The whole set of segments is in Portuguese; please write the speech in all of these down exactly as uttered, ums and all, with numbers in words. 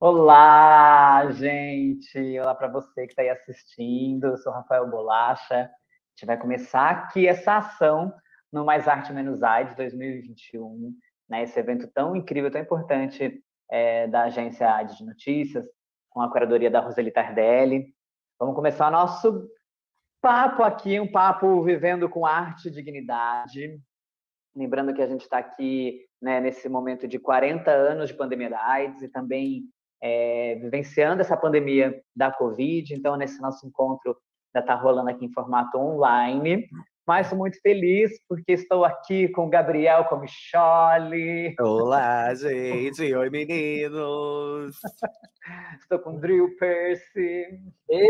Olá, gente! Olá para você que está aí assistindo. Eu sou Rafael Bolacha. A gente vai começar aqui essa ação no Mais Arte Menos AIDS dois mil e vinte e um, né? Esse evento tão incrível, tão importante é, da agência AIDS de Notícias, com a curadoria da Roseli Tardelli. Vamos começar o nosso papo aqui, um papo vivendo com arte e dignidade. Lembrando que a gente está aqui, né, nesse momento de quarenta anos de pandemia da AIDS e também é, vivenciando essa pandemia da Covid. Então, nesse nosso encontro, ainda está rolando aqui em formato online. Mas estou muito feliz porque estou aqui com o Gabriel Comicholi. Olá, gente! Oi, meninos! Estou com o Drew Percy.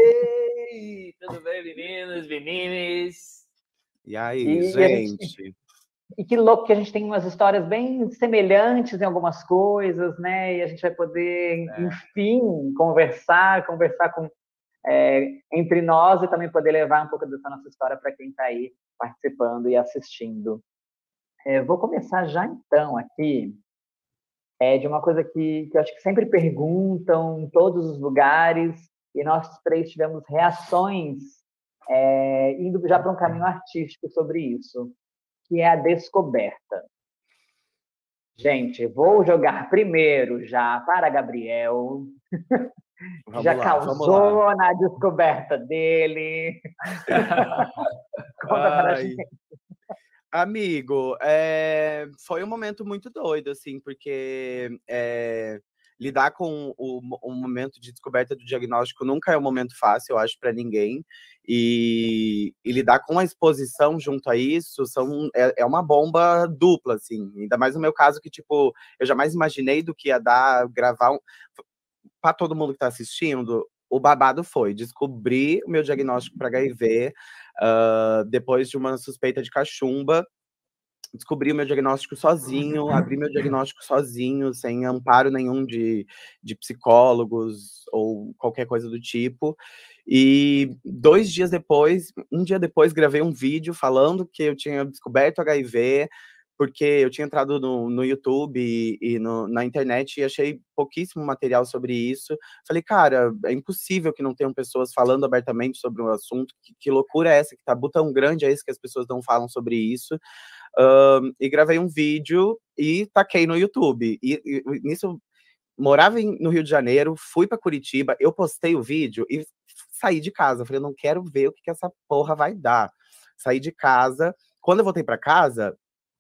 Ei! Tudo bem, meninos, meninas? E aí, e, gente? gente... E que louco que a gente tem umas histórias bem semelhantes em algumas coisas, né? E a gente vai poder, é. enfim, conversar, conversar com, é, entre nós e também poder levar um pouco dessa nossa história para quem está aí participando e assistindo. É, vou começar já então aqui é, de uma coisa que, que eu acho que sempre perguntam em todos os lugares e nós três tivemos reações é, indo já para um caminho artístico sobre isso, que é a descoberta. Gente, vou jogar primeiro já para Gabriel, que já lá, causou na descoberta dele. Conta para a gente. Amigo, é... foi um momento muito doido, assim, porque é... lidar com o, o momento de descoberta do diagnóstico nunca é um momento fácil, eu acho, para ninguém. E, e lidar com a exposição junto a isso são, é, é uma bomba dupla, assim. Ainda mais no meu caso, que, tipo, eu jamais imaginei do que ia dar, gravar um... Para todo mundo que está assistindo, o babado foi descobrir o meu diagnóstico para H I V uh, depois de uma suspeita de cachumba. Descobri o meu diagnóstico sozinho, abri meu diagnóstico sozinho, sem amparo nenhum de, de psicólogos ou qualquer coisa do tipo. E dois dias depois, um dia depois, gravei um vídeo falando que eu tinha descoberto H I V, porque eu tinha entrado no, no YouTube e, e no, na internet e achei pouquíssimo material sobre isso. Falei, cara, é impossível que não tenham pessoas falando abertamente sobre o assunto. Que, que loucura é essa? Que tabu tão grande é esse que as pessoas não falam sobre isso? Um, e gravei um vídeo e taquei no YouTube. E, e nisso, morava em, no Rio de Janeiro, fui para Curitiba, eu postei o vídeo e saí de casa. Falei, eu não quero ver o que, que essa porra vai dar. Saí de casa. Quando eu voltei para casa,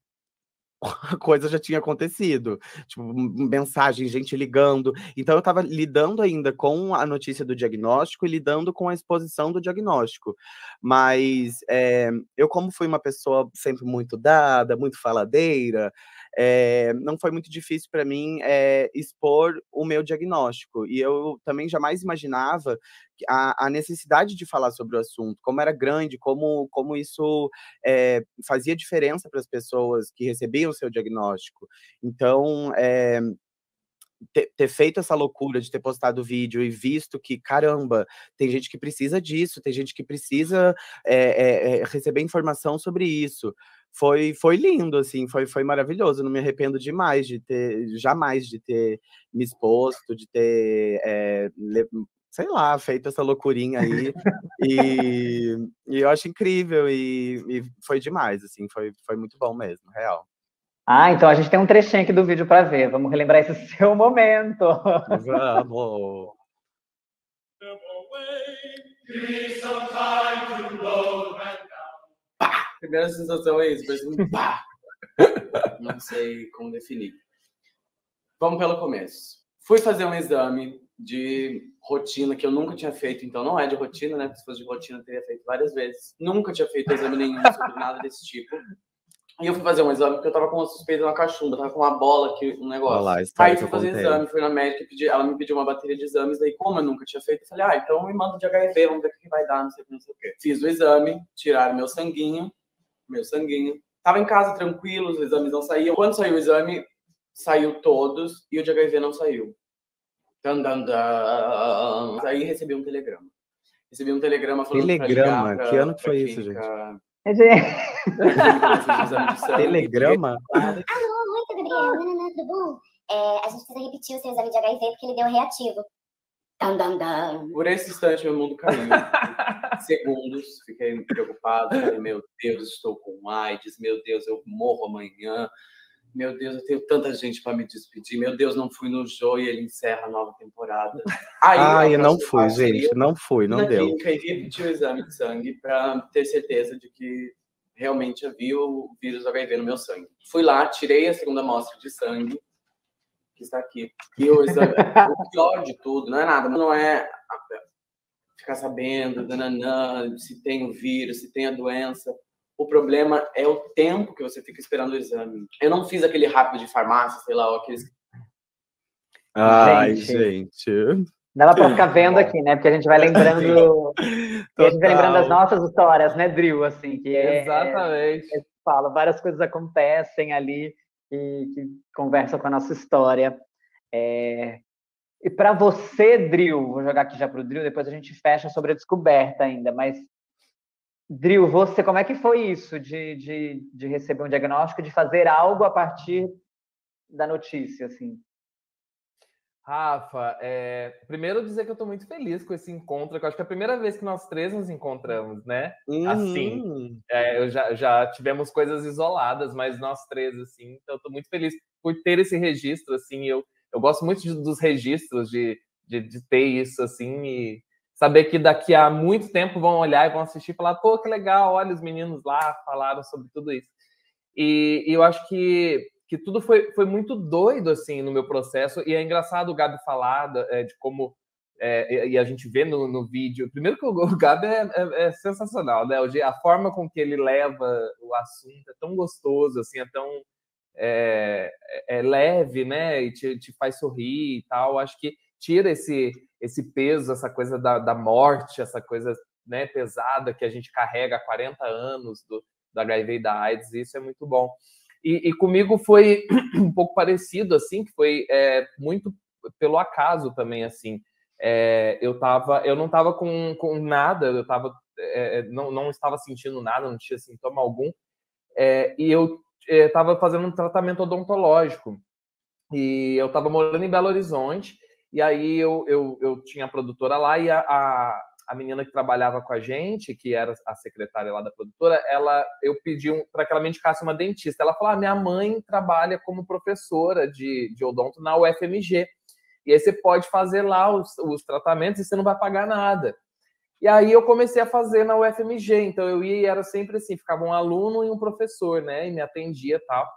a coisa já tinha acontecido, tipo, mensagem, gente ligando. Então eu tava lidando ainda com a notícia do diagnóstico e lidando com a exposição do diagnóstico. Mas é, eu, como fui uma pessoa sempre muito dada, muito faladeira, é, não foi muito difícil para mim é, expor o meu diagnóstico. E eu também jamais imaginava a, a necessidade de falar sobre o assunto, como era grande, como, como isso é, fazia diferença para as pessoas que recebiam o seu diagnóstico. Então, é, ter, ter feito essa loucura de ter postado o vídeo e visto que, caramba, tem gente que precisa disso, tem gente que precisa é, é, receber informação sobre isso. Foi, foi lindo, assim, foi, foi maravilhoso. Não me arrependo demais de ter, jamais de ter me exposto, de ter, é, sei lá, feito essa loucurinha aí. e, e eu acho incrível e, e foi demais, assim, foi, foi muito bom mesmo, real. Ah, então a gente tem um trechinho aqui do vídeo para ver. Vamos relembrar esse seu momento. Vamos! Pá! Primeira sensação é isso, parece um pá! Não sei como definir. Vamos pelo começo. Fui fazer um exame de rotina que eu nunca tinha feito, então não é de rotina, né? Se fosse de rotina, eu teria feito várias vezes. Nunca tinha feito exame nenhum sobre nada desse tipo. E eu fui fazer um exame porque eu tava com uma suspeita na cachumba, tava com uma bola aqui, um negócio. Olá, aí fui fazer exame, fui na médica, pedi, ela me pediu uma bateria de exames, daí como eu nunca tinha feito, eu falei, ah, então me manda de H I V, vamos ver o que vai dar, não sei o que, não sei o que. Fiz o exame, tiraram meu sanguinho, meu sanguinho. Tava em casa tranquilo, os exames não saíam. Quando saiu o exame, saiu todos e o de H I V não saiu. Dan, dan, dan. Aí recebi um telegrama. Recebi um telegrama falando telegrama? Pra ligar pra, que ano que foi clínica... isso, gente? Telegrama? Telegrama? Alô, oi, Gabriel. Não, não, tudo bom? é, a gente precisa repetir o seu exame de H I V porque ele deu reativo. Dum, dum, dum. Por esse instante, meu mundo caiu. Segundos, fiquei preocupado. Falei, meu Deus, estou com AIDS. Meu Deus, eu morro amanhã. Meu Deus, eu tenho tanta gente para me despedir. Meu Deus, não fui no Jô e ele encerra a nova temporada. Aí, Ai, eu não fui, gente. Não fui, não deu. Na clínica, e repetir o exame de sangue para ter certeza de que realmente havia o vírus H I V no meu sangue. Fui lá, tirei a segunda amostra de sangue, que está aqui. E o exame, o pior de tudo, não é nada, não é ficar sabendo, dananã, se tem o vírus, se tem a doença. O problema é o tempo que você fica esperando o exame. Eu não fiz aquele rápido de farmácia, sei lá, aqueles... Ai, gente. gente. Dá pra ficar vendo aqui, né? Porque a gente vai lembrando... a gente vai lembrando das nossas histórias, né, Drill? Assim, que é, Exatamente. É, é, fala, várias coisas acontecem ali que, que conversam com a nossa história. É... E para você, Drill, vou jogar aqui já pro Drill, depois a gente fecha sobre a descoberta ainda, mas Drill, você, como é que foi isso de, de, de receber um diagnóstico, de fazer algo a partir da notícia, assim? Rafa, é... primeiro dizer que eu estou muito feliz com esse encontro, que eu acho que é a primeira vez que nós três nos encontramos, né? Uhum. Assim, é, eu já, já tivemos coisas isoladas, mas nós três, assim, então eu estou muito feliz por ter esse registro, assim, eu, eu gosto muito de, dos registros, de, de, de ter isso, assim, e saber que daqui a muito tempo vão olhar e vão assistir e falar, pô, que legal, olha, os meninos lá falaram sobre tudo isso. E, e eu acho que que tudo foi, foi muito doido, assim, no meu processo, e é engraçado o Gabi falar é, de como, é, e a gente vê no, no vídeo, primeiro que o, o Gabi é, é, é sensacional, né, a forma com que ele leva o assunto é tão gostoso, assim, é tão é, é leve, né, e te, te faz sorrir e tal, acho que tira esse, esse peso, essa coisa da, da morte, essa coisa, né, pesada que a gente carrega há quarenta anos do, do H I V e da AIDS, e isso é muito bom. E, e comigo foi um pouco parecido, assim, que foi é, muito pelo acaso também, assim. É, eu, tava, eu não estava com, com nada, eu tava, é, não, não estava sentindo nada, não tinha sintoma algum, é, e eu estava fazendo um tratamento odontológico. E eu estava morando em Belo Horizonte, e aí eu, eu, eu tinha a produtora lá, e a, a a menina que trabalhava com a gente, que era a secretária lá da produtora, ela, eu pedi um, para que ela me indicasse uma dentista. Ela falou, ah, minha mãe trabalha como professora de, de odonto na U F M G, e aí você pode fazer lá os, os tratamentos e você não vai pagar nada. E aí eu comecei a fazer na U F M G, então eu ia e era sempre assim, ficava um aluno e um professor, né, e me atendia e tal.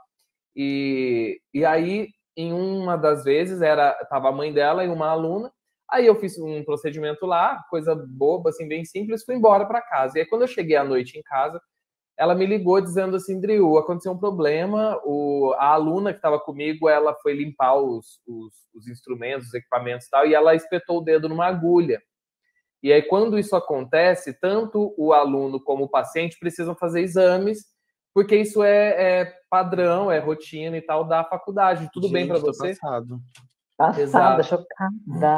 E, e aí, em uma das vezes, era, tava a mãe dela e uma aluna. Aí eu fiz um procedimento lá, coisa boba, assim, bem simples, fui embora para casa. E aí, quando eu cheguei à noite em casa, ela me ligou dizendo assim, Drill, aconteceu um problema, o, a aluna que estava comigo, ela foi limpar os, os, os instrumentos, os equipamentos e tal, e ela espetou o dedo numa agulha. E aí, quando isso acontece, tanto o aluno como o paciente precisam fazer exames, porque isso é, é padrão, é rotina e tal da faculdade. Tudo Gente, bem para você? Passado. Passada, chocada.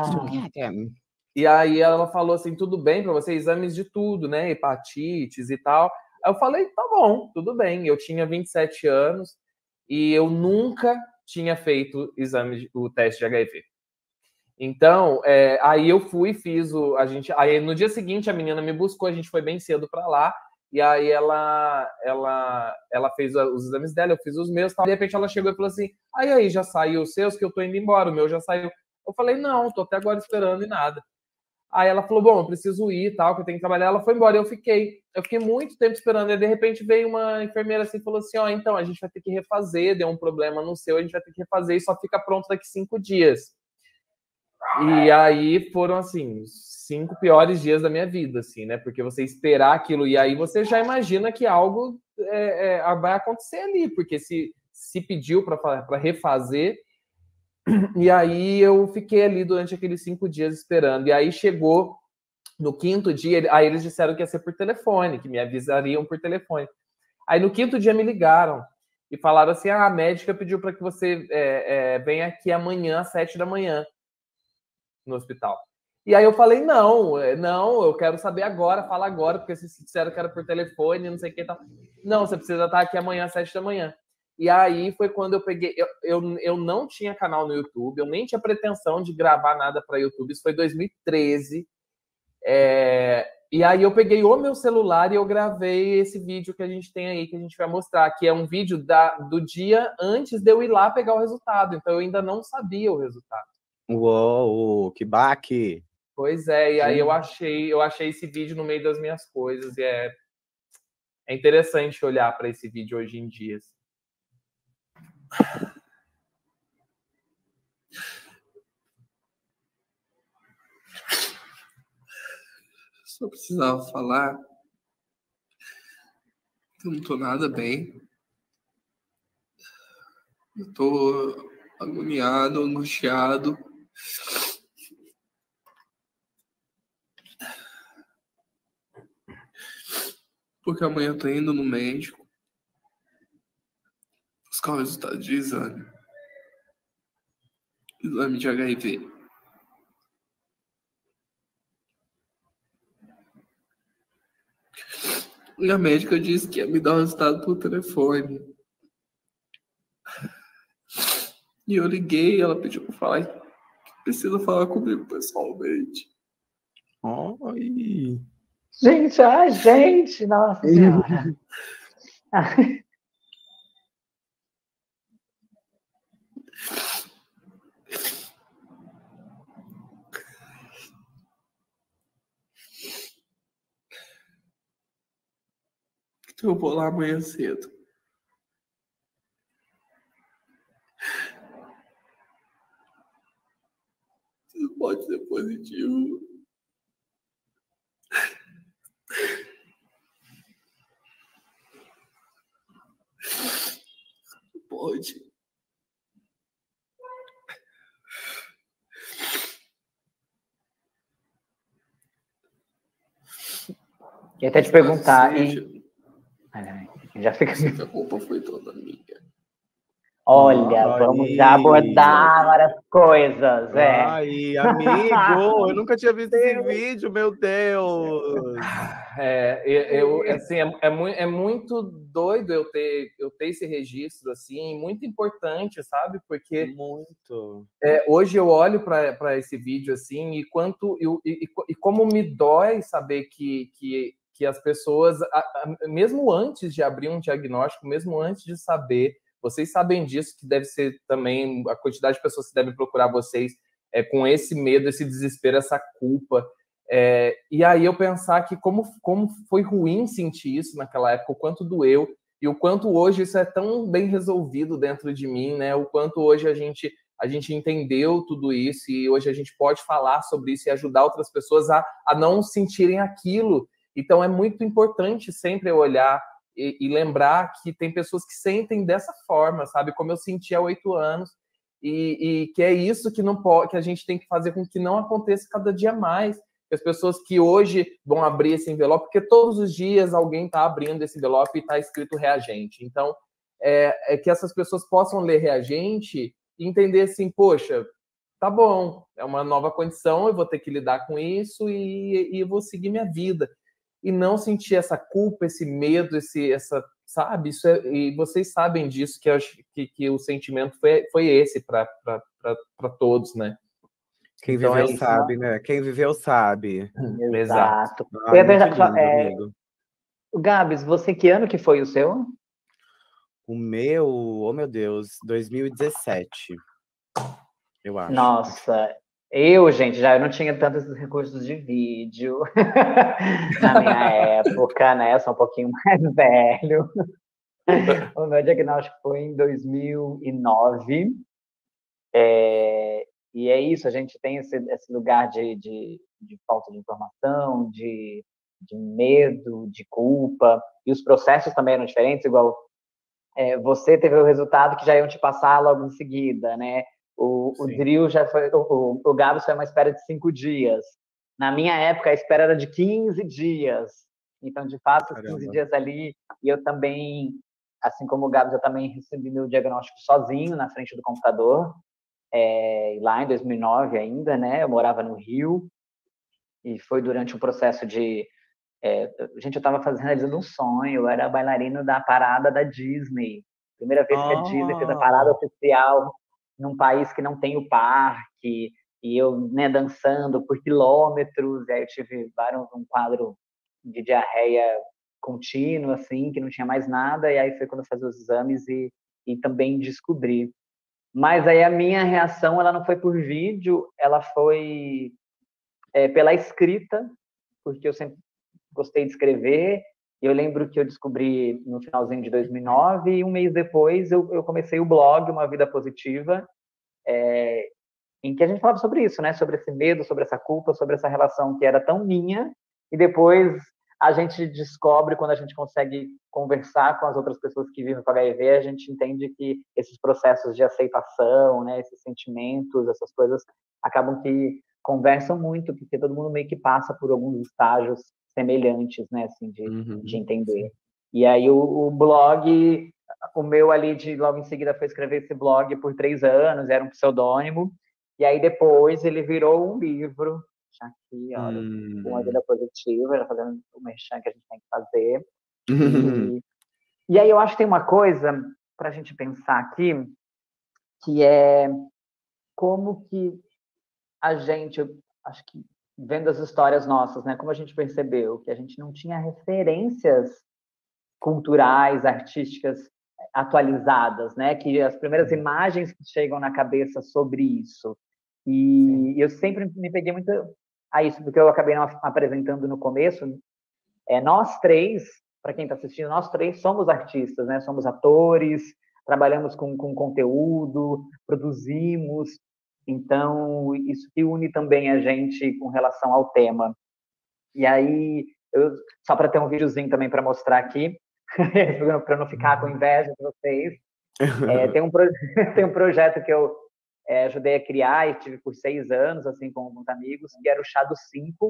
E aí ela falou assim, tudo bem para você? Exames de tudo, né? Hepatites e tal. Aí eu falei, tá bom, tudo bem. Eu tinha vinte e sete anos e eu nunca tinha feito exame, o teste de H I V. Então, é, aí eu fui, fiz o... A gente, aí no dia seguinte a menina me buscou, a gente foi bem cedo para lá. E aí ela, ela, ela fez os exames dela, eu fiz os meus, tal. De repente ela chegou e falou assim, aí aí, já saiu os seus que eu tô indo embora, o meu já saiu. Eu falei, não, tô até agora esperando e nada. Aí ela falou, bom, eu preciso ir e tal, que eu tenho que trabalhar. Ela foi embora, eu fiquei. Eu fiquei muito tempo esperando, e de repente veio uma enfermeira assim e falou assim, ó, oh, então, a gente vai ter que refazer, deu um problema no seu, a gente vai ter que refazer e só fica pronto daqui cinco dias. E aí foram, assim, cinco piores dias da minha vida, assim, né? Porque você esperar aquilo, e aí você já imagina que algo é, é, vai acontecer ali, porque se, se pediu para refazer, e aí eu fiquei ali durante aqueles cinco dias esperando, e aí chegou no quinto dia, aí eles disseram que ia ser por telefone, que me avisariam por telefone. Aí no quinto dia me ligaram e falaram assim, ah, a médica pediu para que você é, é, venha aqui amanhã às sete da manhã no hospital. E aí eu falei, não, não, eu quero saber agora, fala agora, porque vocês disseram que era por telefone, não sei o que e tal. Não, você precisa estar aqui amanhã às sete da manhã. E aí foi quando eu peguei... Eu, eu, eu não tinha canal no YouTube, eu nem tinha pretensão de gravar nada para YouTube, isso foi dois mil e treze. É, e aí eu peguei o meu celular e eu gravei esse vídeo que a gente tem aí, que a gente vai mostrar, que é um vídeo da, do dia antes de eu ir lá pegar o resultado. Então eu ainda não sabia o resultado. Uou, que baque! Pois é, e aí eu achei, eu achei esse vídeo no meio das minhas coisas, e é, é interessante olhar para esse vídeo hoje em dia. Só precisava falar que eu não tô nada bem. Eu tô agoniado, angustiado. Porque amanhã eu tô indo no médico buscar o resultado de exame. Exame de H I V. E a médica disse que ia me dar o resultado por telefone. E eu liguei, ela pediu pra falar que precisa falar comigo pessoalmente. Oi. Gente, ai, gente, nossa senhora. Então eu vou lá amanhã cedo. Isso pode ser positivo. Pode. Queria até te perguntar, Seja, hein? Ai, já fica. a culpa foi toda minha. Olha, Ai. vamos já abordar várias coisas, é. Ai, amigo, eu nunca tinha visto esse vídeo, meu Deus. É, eu, eu, assim, é, é, muito, é muito doido eu ter, eu ter esse registro, assim, muito importante, sabe? Porque Muito. é, hoje eu olho para esse vídeo, assim, e quanto e, e, e como me dói saber que, que, que as pessoas, a, a, mesmo antes de abrir um diagnóstico, mesmo antes de saber, vocês sabem disso, que deve ser também a quantidade de pessoas que devem procurar vocês é, com esse medo, esse desespero, essa culpa. É, e aí eu pensar que como, como foi ruim sentir isso naquela época, o quanto doeu, e o quanto hoje isso é tão bem resolvido dentro de mim, né? O quanto hoje a gente, a gente entendeu tudo isso, e hoje a gente pode falar sobre isso e ajudar outras pessoas a, a não sentirem aquilo. Então é muito importante sempre eu olhar e, e lembrar que tem pessoas que sentem dessa forma, sabe? Como eu senti há oito anos, e, e que é isso que, não pode, que a gente tem que fazer com que não aconteça cada dia mais. As pessoas que hoje vão abrir esse envelope, porque todos os dias alguém está abrindo esse envelope e está escrito reagente. Então, é, é que essas pessoas possam ler reagente e entender assim, poxa, tá bom, é uma nova condição, eu vou ter que lidar com isso e, e eu vou seguir minha vida. E não sentir essa culpa, esse medo, esse, essa, sabe? Isso é, e vocês sabem disso, que, eu, que, que o sentimento foi, foi esse para todos, né? Quem Então viveu é isso, sabe, né? Quem viveu sabe. Exato. Ai, Eu ia muito perguntar, lindo, é, amigo. Gabs, você que ano que foi o seu? O meu, oh meu Deus, dois mil e dezessete, eu acho. Nossa, eu, gente, já eu não tinha tantos recursos de vídeo na minha época, né? Eu sou um pouquinho mais velho. O meu diagnóstico foi em dois mil e nove. É, e é isso, a gente tem esse, esse lugar de, de, de falta de informação, de, de medo, de culpa, e os processos também eram diferentes, igual é, você teve o resultado que já iam te passar logo em seguida, né? O, o Drill já foi, o, o Gabs foi uma espera de cinco dias. Na minha época, a espera era de quinze dias. Então, de fato, os quinze dias ali, e eu também, assim como o Gabs, eu também recebi meu diagnóstico sozinho na frente do computador. É, lá em dois mil e nove ainda, né? Eu morava no Rio e foi durante um processo de... É, gente, eu estava fazendo realizando um sonho, eu era bailarino da parada da Disney Primeira vez que a Disney fez a parada oficial num país que não tem o parque, e eu, né, dançando por quilômetros, e aí eu tive vários, um quadro de diarreia contínua, assim, que não tinha mais nada, e aí foi quando eu fazia os exames e, e também descobri. Mas aí a minha reação, ela não foi por vídeo, ela foi é, pela escrita, porque eu sempre gostei de escrever. Eu lembro que eu descobri no finalzinho de dois mil e nove, e um mês depois eu, eu comecei o blog Uma Vida Positiva, é, em que a gente falava sobre isso, né? Sobre esse medo, sobre essa culpa, sobre essa relação que era tão minha, e depois a gente descobre, quando a gente consegue conversar com as outras pessoas que vivem com H I V, a gente entende que esses processos de aceitação, né, esses sentimentos, essas coisas, acabam que conversam muito, porque todo mundo meio que passa por alguns estágios semelhantes, né, assim, de, uhum, de entender. E aí o, o blog, o meu ali, de logo em seguida, foi escrever esse blog por três anos, era um pseudônimo, e aí depois ele virou um livro, aqui, olha, hum. Uma Vida Positiva, já fazendo o merchan que a gente tem que fazer. E, e aí eu acho que tem uma coisa para a gente pensar aqui, que é como que a gente, eu acho que vendo as histórias nossas, né, como a gente percebeu que a gente não tinha referências culturais, artísticas atualizadas, né, que as primeiras imagens que chegam na cabeça sobre isso. E eu sempre me peguei muito a isso, porque eu acabei não apresentando no começo. É, nós três, para quem está assistindo, nós três somos artistas, né? Somos atores, trabalhamos com, com conteúdo, produzimos. Então, isso que une também a gente com relação ao tema. E aí, eu, só para ter um videozinho também para mostrar aqui, para não ficar com inveja de vocês, é, tem, um pro... tem um projeto que eu É, ajudei a criar e tive por seis anos, assim, com alguns amigos, que era o Chá dos Cinco,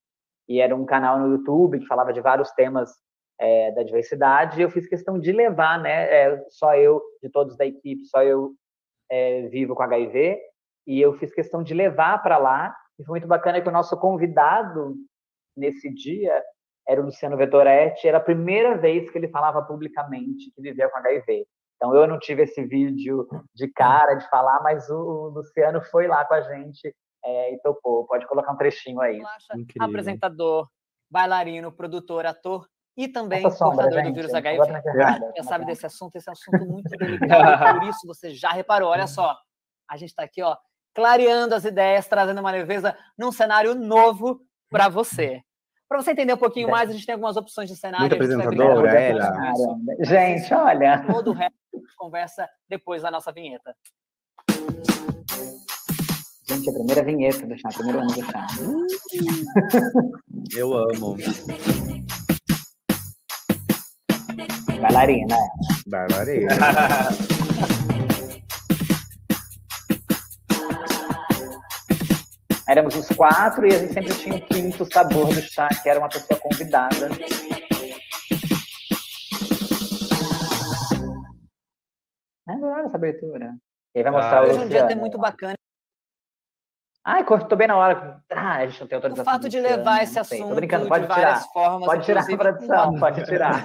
e era um canal no YouTube que falava de vários temas é, da diversidade, e eu fiz questão de levar, né, é, só eu, de todos da equipe, só eu é, vivo com H I V, e eu fiz questão de levar para lá, e foi muito bacana que o nosso convidado nesse dia era o Luciano Vettoretti, era a primeira vez que ele falava publicamente que vivia com H I V. Então, eu não tive esse vídeo de cara, de falar, mas o Luciano foi lá com a gente é, e topou. Pode colocar um trechinho aí. Incrível. Apresentador, bailarino, produtor, ator e também portador gente, do vírus H I V. Já sabe desse assunto, esse é um assunto muito delicado, por isso você já reparou. Olha só, a gente está aqui, ó, clareando as ideias, trazendo uma leveza num cenário novo para você. Para você entender um pouquinho é. mais, a gente tem algumas opções de cenário. Muito apresentadora, ela. Gente, olha. Todo o resto conversa depois da nossa vinheta. Gente, a primeira vinheta do chá, a primeira ano do chá. Eu amo. Bailarina. Bailarina. Éramos os quatro e a gente sempre tinha o quinto sabor do chá, que era uma pessoa convidada. Agora essa abertura. E aí vai mostrar ah, o Hoje é um dia até muito bacana. Ai, cortou bem na hora. Ah, a gente não tem autorização. O fato de levar esse assunto Tô brincando, pode de várias tirar. formas. Pode tirar a produção, pode tirar.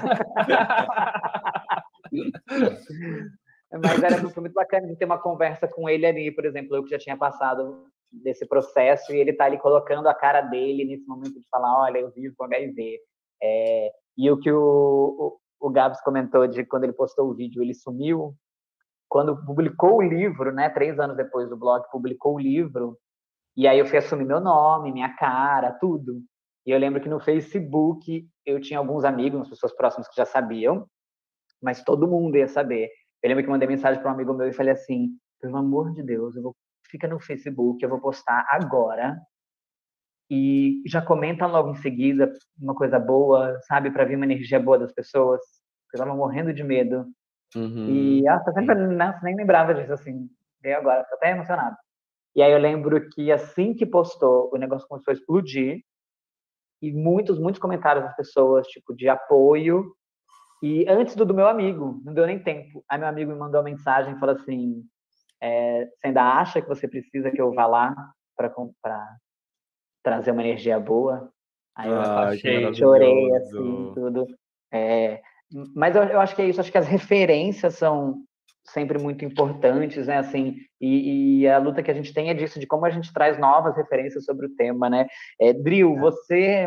Mas era muito, muito bacana de ter uma conversa com ele ali, por exemplo, eu que já tinha passado desse processo, e ele tá ali colocando a cara dele nesse momento de falar, olha, eu vivo com H I V. É, e o que o, o, o Gabs comentou de quando ele postou o vídeo, ele sumiu. Quando publicou o livro, né, três anos depois do blog, publicou o livro, e aí eu fui assumir meu nome, minha cara, tudo. E eu lembro que no Facebook eu tinha alguns amigos, umas pessoas próximas que já sabiam, mas todo mundo ia saber. Eu lembro que mandei mensagem para um amigo meu e falei assim, pelo amor de Deus, eu vou, fica no Facebook, eu vou postar agora, e já comenta logo em seguida uma coisa boa, sabe, para vir uma energia boa das pessoas, eu estava morrendo de medo. Uhum. E ah, sempre, nossa, nem lembrava disso, assim, veio agora, tô até emocionado. E aí eu lembro que assim que postou, o negócio começou a explodir, e muitos, muitos comentários das pessoas, tipo, de apoio. E antes do, do meu amigo, não deu nem tempo. Aí meu amigo me mandou uma mensagem e falou assim, é, você ainda acha que você precisa que eu vá lá para trazer uma energia boa? Aí eu ah, chorei, assim, tudo. É, Mas eu, eu acho que é isso, acho que as referências são sempre muito importantes, né, assim, e, e a luta que a gente tem é disso, de como a gente traz novas referências sobre o tema, né. É, Dril, você,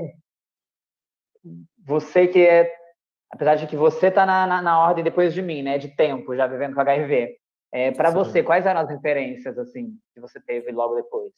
você que é, apesar de que você tá na, na, na ordem depois de mim, né, de tempo, já vivendo com H I V, é, para você, quais eram as referências, assim, que você teve logo depois?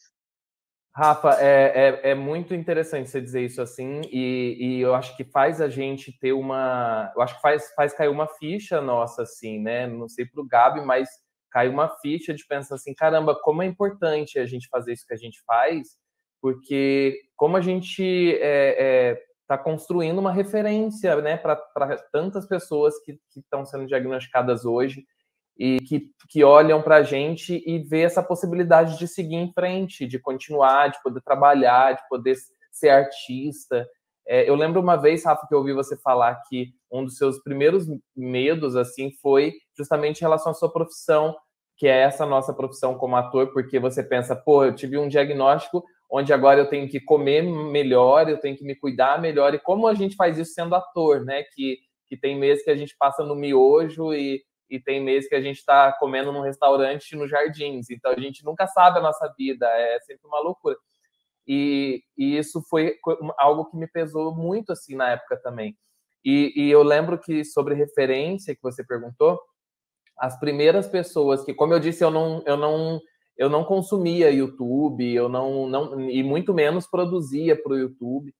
Rafa, é, é, é muito interessante você dizer isso assim, e, e eu acho que faz a gente ter uma... Eu acho que faz, faz cair uma ficha nossa, assim, né? Não sei pro Gabi, mas cai uma ficha de pensar assim, caramba, como é importante a gente fazer isso que a gente faz, porque como a gente está é, é, construindo uma referência, né, para tantas pessoas que estão sendo diagnosticadas hoje, e que, que olham para a gente e vê essa possibilidade de seguir em frente, de continuar, de poder trabalhar, de poder ser artista. É, eu lembro uma vez, Rafa, que eu ouvi você falar que um dos seus primeiros medos assim foi justamente em relação à sua profissão, que é essa nossa profissão como ator, porque você pensa, pô, eu tive um diagnóstico onde agora eu tenho que comer melhor, eu tenho que me cuidar melhor, e como a gente faz isso sendo ator, né? Que, que tem meses que a gente passa no miojo e e tem meses que a gente está comendo num restaurante nos Jardins, então a gente nunca sabe a nossa vida, é sempre uma loucura. E, e isso foi algo que me pesou muito, assim, na época também. E, e eu lembro que, sobre referência que você perguntou, as primeiras pessoas que, como eu disse, eu não, eu não, eu não consumia YouTube, eu não, não, e muito menos produzia para o YouTube,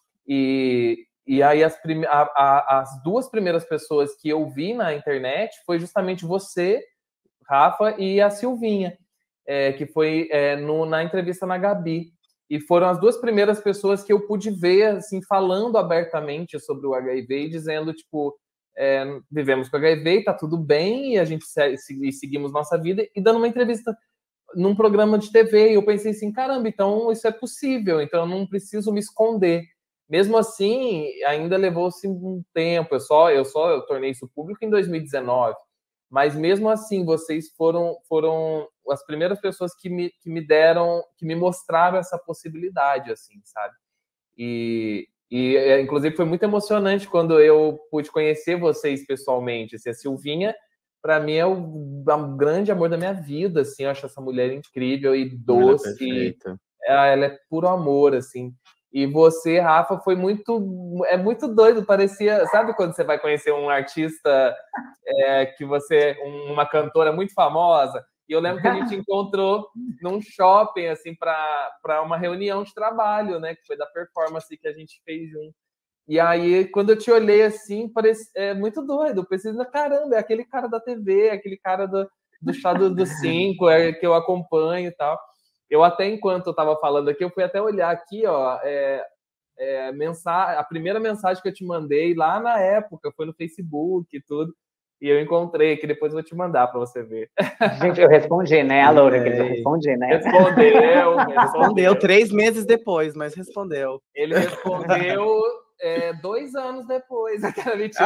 e... E aí as, prime... a, a, as duas primeiras pessoas que eu vi na internet foi justamente você, Rafa, e a Silvinha, é, que foi é, no, na entrevista na Gabi. E foram as duas primeiras pessoas que eu pude ver, assim, falando abertamente sobre o H I V e dizendo, tipo, é, vivemos com H I V, tá tudo bem, e a gente se, se, seguimos nossa vida, e dando uma entrevista num programa de T V. E eu pensei assim, caramba, então isso é possível, então eu não preciso me esconder. Mesmo assim, ainda levou-se um tempo. Eu só, eu só eu tornei isso público em dois mil e dezenove. Mas mesmo assim, vocês foram, foram as primeiras pessoas que me, que me deram, que me mostraram essa possibilidade, assim, sabe? E, e inclusive foi muito emocionante quando eu pude conhecer vocês pessoalmente. Assim, a Silvinha, para mim, é o, o grande amor da minha vida. Assim, eu acho essa mulher incrível e doce. Ela, ela é puro amor, assim. E você, Rafa, foi muito... É muito doido, parecia... Sabe quando você vai conhecer um artista é, que você... Uma cantora muito famosa? E eu lembro que a gente encontrou num shopping, assim, para uma reunião de trabalho, né? Que foi da performance que a gente fez junto. E aí, quando eu te olhei, assim, parece, é muito doido. Eu pensei, caramba, é aquele cara da T V, é aquele cara do, do chá do, do cinco, é, que eu acompanho e tal. Eu até, enquanto eu estava falando aqui, eu fui até olhar aqui, ó, é, é, mensagem, a primeira mensagem que eu te mandei lá na época, foi no Facebook e tudo, e eu encontrei, que depois eu vou te mandar para você ver. Gente, eu respondi, né, a Laura, que eu respondi, né? Respondeu, respondeu. Respondeu três meses depois, mas respondeu. Ele respondeu é, dois anos depois, aquela mentira.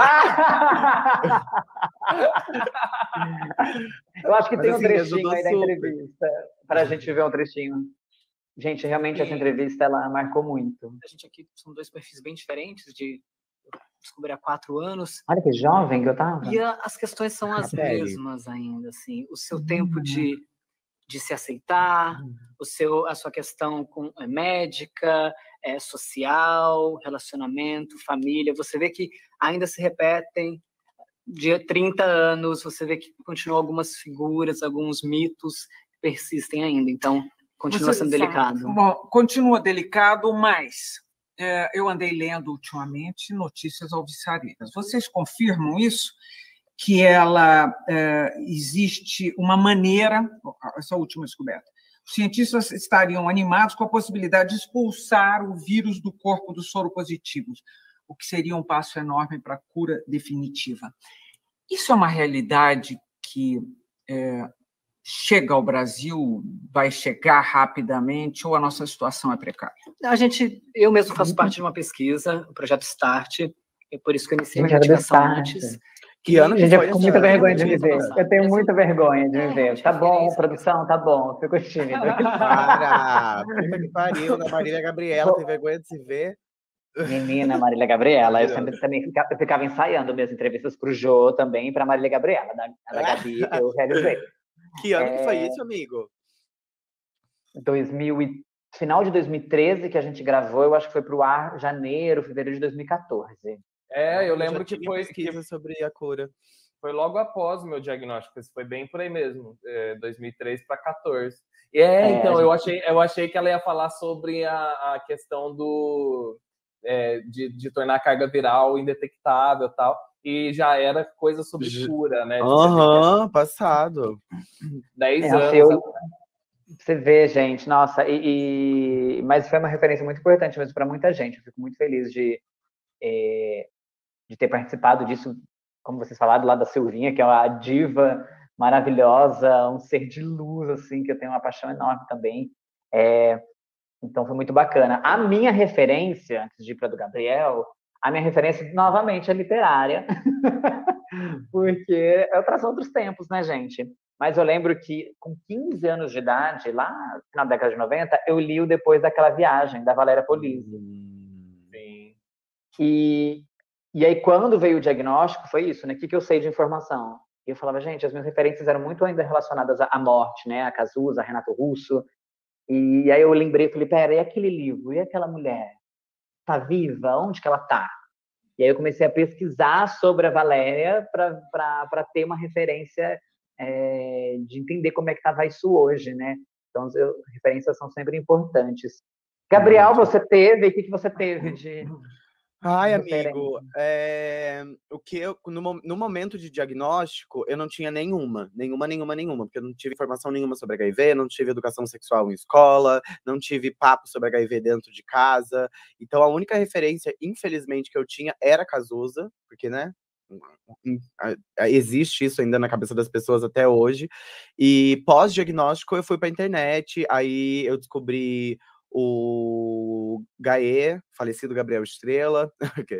Eu acho que Mas, tem assim, um trechinho aí da super. entrevista, para a gente ver um trechinho. Gente, realmente, essa entrevista, ela marcou muito. A gente aqui são dois perfis bem diferentes, de descobrir há quatro anos. Olha que jovem que eu tava. E a, as questões são as É, mesmas ainda, assim. O seu tempo de, de se aceitar, o seu, a sua questão com, é, médica, é, social, relacionamento, família. Você vê que ainda se repetem de trinta anos, você vê que continuam algumas figuras, alguns mitos que persistem ainda. Então, continua Você sendo fala, delicado. Bom, continua delicado, mas é, eu andei lendo ultimamente notícias alvissareiras. Vocês confirmam isso? Que ela é, existe uma maneira, essa última descoberta, os cientistas estariam animados com a possibilidade de expulsar o vírus do corpo dos soropositivos, o que seria um passo enorme para a cura definitiva. Isso é uma realidade que é, chega ao Brasil, vai chegar rapidamente, ou a nossa situação é precária? A gente, eu mesmo faço parte de uma pesquisa, o projeto START, é por isso que eu iniciei a Gente, era do medicação Start. antes. Que ano que Gente, eu foi fico com essa- muita vergonha de me Essa- ver. Eu tenho essa- muita vergonha de me É, ver. Tá bom, referência. produção, tá bom. Eu fico tímido. Para! Puta que pariu, da Marília Gabriela, tem vergonha de se ver. Menina, Marília Gabriela. Eu sempre também ficava, eu ficava ensaiando minhas entrevistas pro Jô também, para Marília Gabriela. Da, da Gabi, eu realizei. Que ano É... que foi isso, amigo? dois mil e... Final de dois mil e treze, que a gente gravou, eu acho que foi pro ar janeiro, fevereiro de dois mil e quatorze. É, eu lembro que foi pesquisa sobre a cura. Foi logo após o meu diagnóstico, foi bem por aí mesmo, é, dois mil e três para quatorze. É, é, então, gente... eu, achei, eu achei que ela ia falar sobre a, a questão do, é, de, de tornar a carga viral indetectável e tal, e já era coisa sobre cura, né? Aham, uhum, passado. Dez é, anos. Eu... Você vê, gente, nossa, e, e... mas foi uma referência muito importante mesmo para muita gente. Eu fico muito feliz de, é, de ter participado disso, como vocês falaram, lá da Silvinha, que é uma diva maravilhosa, um ser de luz, assim, que eu tenho uma paixão enorme também. É, então foi muito bacana. A minha referência, antes de ir para do Gabriel, a minha referência, novamente, é literária, porque é outros outros tempos, né, gente? Mas eu lembro que, com quinze anos de idade, lá na década de noventa, eu li o Depois daquela Viagem, da Valéria Polizzi. Sim. E, e aí, quando veio o diagnóstico, foi isso, né? O que, que eu sei de informação? E eu falava, gente, as minhas referências eram muito ainda relacionadas à morte, né? A Cazuza, a Renato Russo. E aí eu lembrei, falei, pera, e aquele livro? E aquela mulher? Tá viva? Onde que ela tá? E aí eu comecei a pesquisar sobre a Valéria para ter uma referência é, de entender como é que estava isso hoje, né? Então, eu, referências são sempre importantes. Gabriel, você teve? O que, que você teve de... Ai, amigo, é... o que eu, no, no momento de diagnóstico, eu não tinha nenhuma, nenhuma, nenhuma, nenhuma, porque eu não tive informação nenhuma sobre H I V, não tive educação sexual em escola, não tive papo sobre H I V dentro de casa. Então, a única referência, infelizmente, que eu tinha era Cazuza, porque, né, existe isso ainda na cabeça das pessoas até hoje. E pós-diagnóstico, eu fui pra internet, aí eu descobri o Gaê, falecido Gabriel Estrela.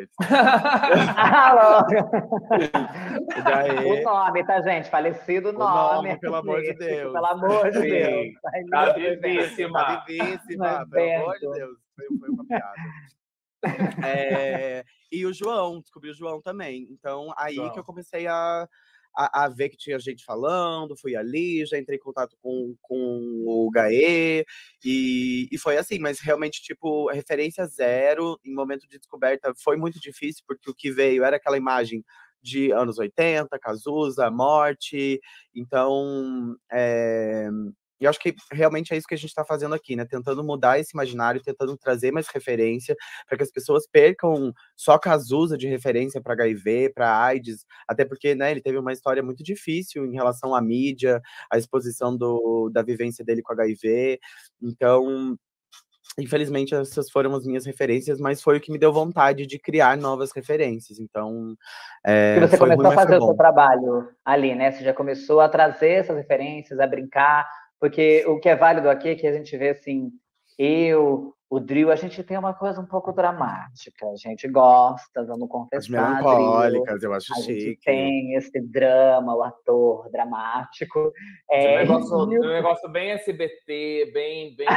o, Gaê. O nome, tá, gente? Falecido nome. O nome, pelo amor de Deus. Pelo amor de Deus. Tá vivíssima. Tá vivíssima, pelo amor de Deus. Foi, foi uma piada. É, e o João, descobri o João também. Então, aí João. que eu comecei a... A, a ver que tinha gente falando, fui ali, já entrei em contato com, com o Gaê, e, e foi assim, mas realmente, tipo, referência zero, em momento de descoberta, foi muito difícil, porque o que veio era aquela imagem de anos oitenta, Cazuza, morte, então, é... eu acho que realmente é isso que a gente está fazendo aqui, né? Tentando mudar esse imaginário, tentando trazer mais referência, para que as pessoas percam só Cazuza de referência para H I V, para AIDS, até porque, né, ele teve uma história muito difícil em relação à mídia, à exposição do, da vivência dele com H I V. Então, infelizmente, essas foram as minhas referências, mas foi o que me deu vontade de criar novas referências. Então, é, e você foi começou ruim, a fazer o bom. seu trabalho ali, né? Você já começou a trazer essas referências, a brincar. Porque o que é válido aqui é que a gente vê, assim, eu, o Drill, a gente tem uma coisa um pouco dramática. A gente gosta, vamos confessar, As melancólicas, Drill. eu acho a chique. A gente tem esse drama, o ator dramático. É, um, negócio, um negócio bem S B T, bem... bem...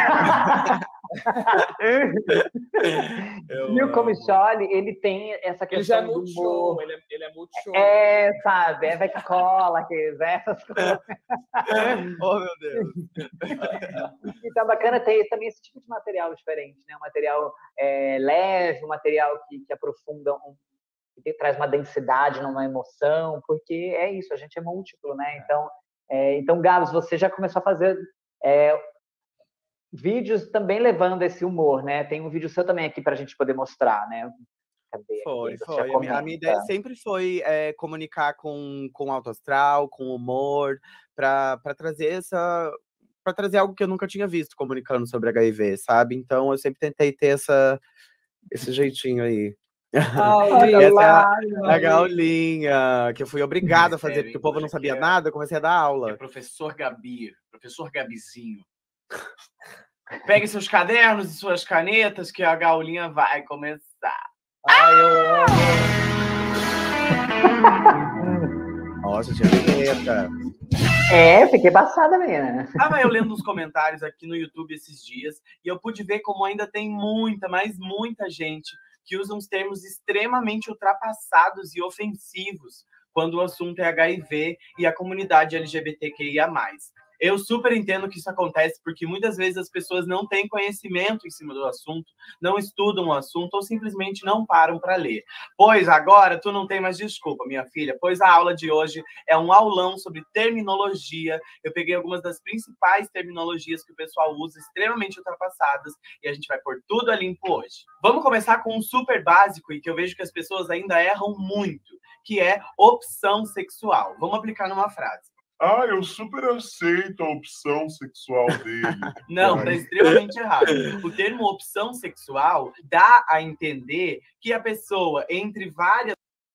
E o Comicholi, ele tem essa questão ele já é do multishow, humor. ele é, ele é multishow. É, sabe? É vai cola, que essas coisas. Oh, meu Deus. Então, bacana ter também esse tipo de material diferente, né? Um material é, leve, um material que, que aprofunda, um, que traz uma densidade numa emoção, porque é isso, a gente é múltiplo, né? Então, é, então Gabs, você já começou a fazer... É, vídeos também levando esse humor, né? Tem um vídeo seu também aqui para a gente poder mostrar, né? Cadê? Foi, foi. A minha, a minha ideia sempre foi é, comunicar com, com alto astral, com humor, para trazer essa... para trazer algo que eu nunca tinha visto comunicando sobre H I V, sabe? Então, eu sempre tentei ter essa, esse jeitinho aí. Ah, essa é a, a Gaulinha, que eu fui obrigada a fazer, porque o povo não sabia nada, eu comecei a dar aula. É professor Gabi, professor Gabizinho. Pegue seus cadernos e suas canetas, que a Gaulinha vai começar. Ai, eu amo! Nossa, tinha vinheta. É, fiquei passada, menina. Tava eu lendo uns comentários aqui no YouTube esses dias, e eu pude ver como ainda tem muita, mas muita gente que usam uns termos extremamente ultrapassados e ofensivos quando o assunto é H I V e a comunidade L G B T Q I A mais. Eu super entendo que isso acontece porque muitas vezes as pessoas não têm conhecimento em cima do assunto, não estudam o assunto ou simplesmente não param para ler. Pois agora tu não tem mais desculpa, minha filha, pois a aula de hoje é um aulão sobre terminologia. Eu peguei algumas das principais terminologias que o pessoal usa, extremamente ultrapassadas, e a gente vai pôr tudo a limpo hoje. Vamos começar com um super básico e que eu vejo que as pessoas ainda erram muito, que é opção sexual. Vamos aplicar numa frase. Ah, eu super aceito a opção sexual dele. Não, tá extremamente errado. O termo opção sexual dá a entender que a pessoa, entre várias...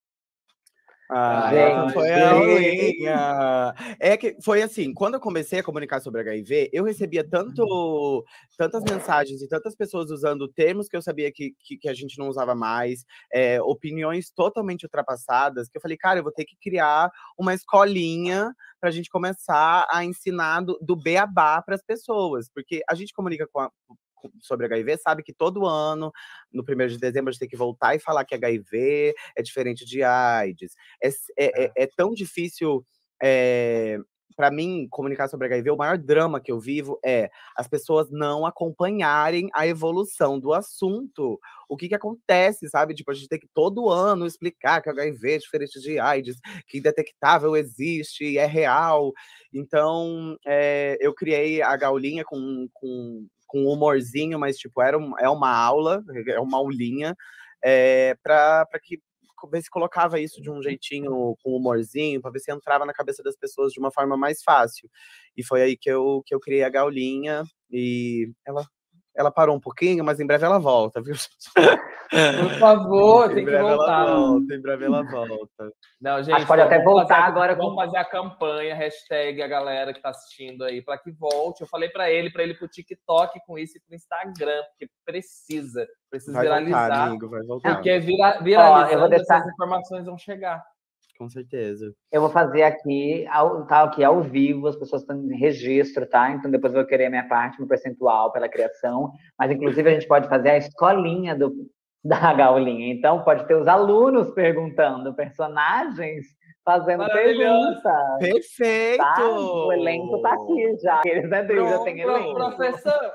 Ah, gente, foi a aulinha. É que foi assim, quando eu comecei a comunicar sobre H I V, eu recebia tanto, tantas mensagens e tantas pessoas usando termos que eu sabia que, que, que a gente não usava mais, é, opiniões totalmente ultrapassadas, que eu falei, cara, eu vou ter que criar uma escolinha para a gente começar a ensinar do, do beabá para as pessoas, porque a gente comunica com a sobre H I V, sabe que todo ano, no primeiro de dezembro, a gente tem que voltar e falar que H I V é diferente de AIDS. É, é, é, é tão difícil, é, para mim, comunicar sobre H I V. O maior drama que eu vivo é as pessoas não acompanharem a evolução do assunto. O que que acontece, sabe? Tipo, a gente tem que todo ano explicar que H I V é diferente de AIDS, que indetectável existe, é real. Então, é, eu criei a Gaulinha com... com com humorzinho, mas, tipo, era um, é uma aula, é uma aulinha, é, para que ver se colocava isso de um jeitinho, com humorzinho, para ver se entrava na cabeça das pessoas de uma forma mais fácil. E foi aí que eu, que eu criei a Gaulinha, e ela, ela parou um pouquinho, mas em breve ela volta, viu? Por favor, tem que voltar. Ela volta, em breve ela volta. Não, gente, Acho que pode até voltar fazer, agora. Vamos com... fazer a campanha, hashtag a galera que tá assistindo aí, para que volte. Eu falei para ele, para ele pro TikTok com isso e pro Instagram, porque precisa, precisa vai viralizar. Voltar, amigo, vai voltar. Porque vira, viralizando, Ó, eu vou deixar... essas informações vão chegar. Com certeza. Eu vou fazer aqui, ao, tá aqui ao vivo, as pessoas estão em registro, tá? Então depois eu vou querer a minha parte, meu percentual pela criação. Mas, inclusive, a gente pode fazer a escolinha do, da Gaulinha. Então, pode ter os alunos perguntando, personagens fazendo perguntas. Perfeito! Tá? O elenco tá aqui já. Eles, né, Pronto, já tem elenco. Professor!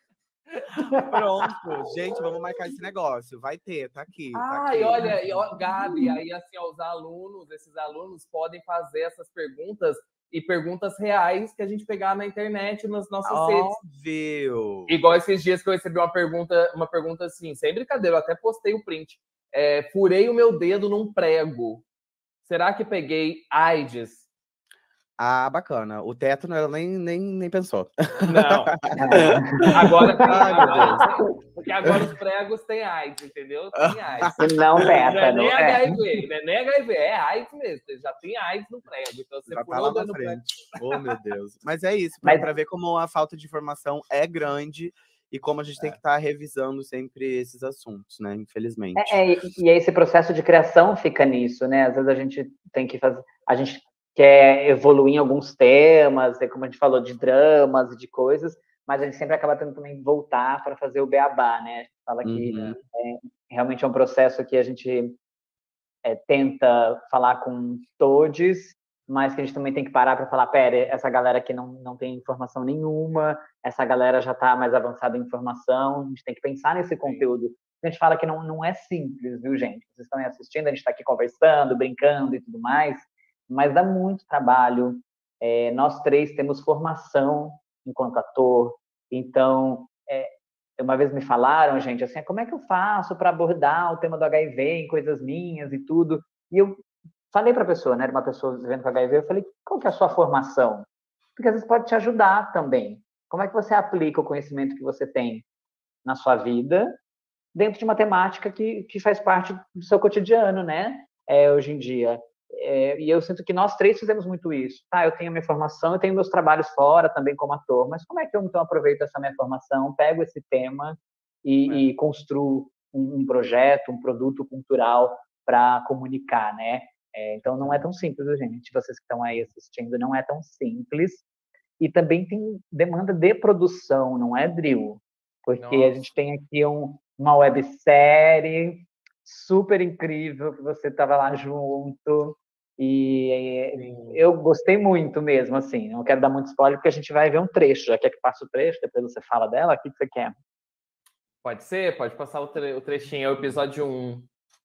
Pronto, gente, vamos marcar esse negócio. Vai ter, tá aqui. Ah, tá aqui. e olha, e, ó, Gabi, aí assim, ó, os alunos, esses alunos podem fazer essas perguntas e perguntas reais que a gente pegar na internet, nas nossas redes. Óbvio! Igual esses dias que eu recebi uma pergunta, uma pergunta assim, sem brincadeira, eu até postei o print. É, furei o meu dedo num prego. Será que peguei AIDS? Ah, bacana. O teto ela nem, nem, nem pensou. Não. Agora tem agora, porque agora os pregos têm AIDS, entendeu? Tem AIDS. Não teta, não é não nem é. H I V, não é nem H I V, é AIDS mesmo. Já tem AIDS no prego. Então você já furou tá lá no na frente. prego. Oh, meu Deus. Mas é isso, Mas... para ver como a falta de informação é grande e como a gente é. tem que estar tá revisando sempre esses assuntos, né? Infelizmente. É, é, e esse processo de criação fica nisso, né? Às vezes a gente tem que fazer. A gente quer evoluir em alguns temas, como a gente falou, de dramas e de coisas, mas a gente sempre acaba tendo também voltar para fazer o beabá, né? A gente fala que uhum. é, realmente é um processo que a gente é, tenta falar com todos, mas que a gente também tem que parar para falar, pera, essa galera aqui não, não tem informação nenhuma, essa galera já está mais avançada em informação, a gente tem que pensar nesse conteúdo. A gente fala que não, não é simples, viu, gente? Vocês estão aí assistindo, a gente está aqui conversando, brincando e tudo mais, mas dá muito trabalho. É, nós três temos formação enquanto ator, então, é, uma vez me falaram, gente, assim, como é que eu faço para abordar o tema do H I V em coisas minhas e tudo? E eu falei para a pessoa, né, uma pessoa vivendo com H I V, eu falei, qual que é a sua formação? Porque às vezes pode te ajudar também. Como é que você aplica o conhecimento que você tem na sua vida dentro de uma temática que, que faz parte do seu cotidiano, né, é, hoje em dia? É, e eu sinto que nós três fizemos muito isso. Tá, eu tenho a minha formação, eu tenho meus trabalhos fora também como ator, mas como é que eu então aproveito essa minha formação, pego esse tema e, é. e construo um, um projeto, um produto cultural para comunicar, né? É, então não é tão simples, gente. Vocês que estão aí assistindo, não é tão simples. E também tem demanda de produção, não é, Drill? Porque Nossa. a gente tem aqui um, uma websérie super incrível, que você estava lá junto, e eu gostei muito mesmo, assim, não quero dar muito spoiler, porque a gente vai ver um trecho, já quer que passe o trecho, depois você fala dela, o que você quer? Pode ser, pode passar o, tre o trechinho, é o episódio um.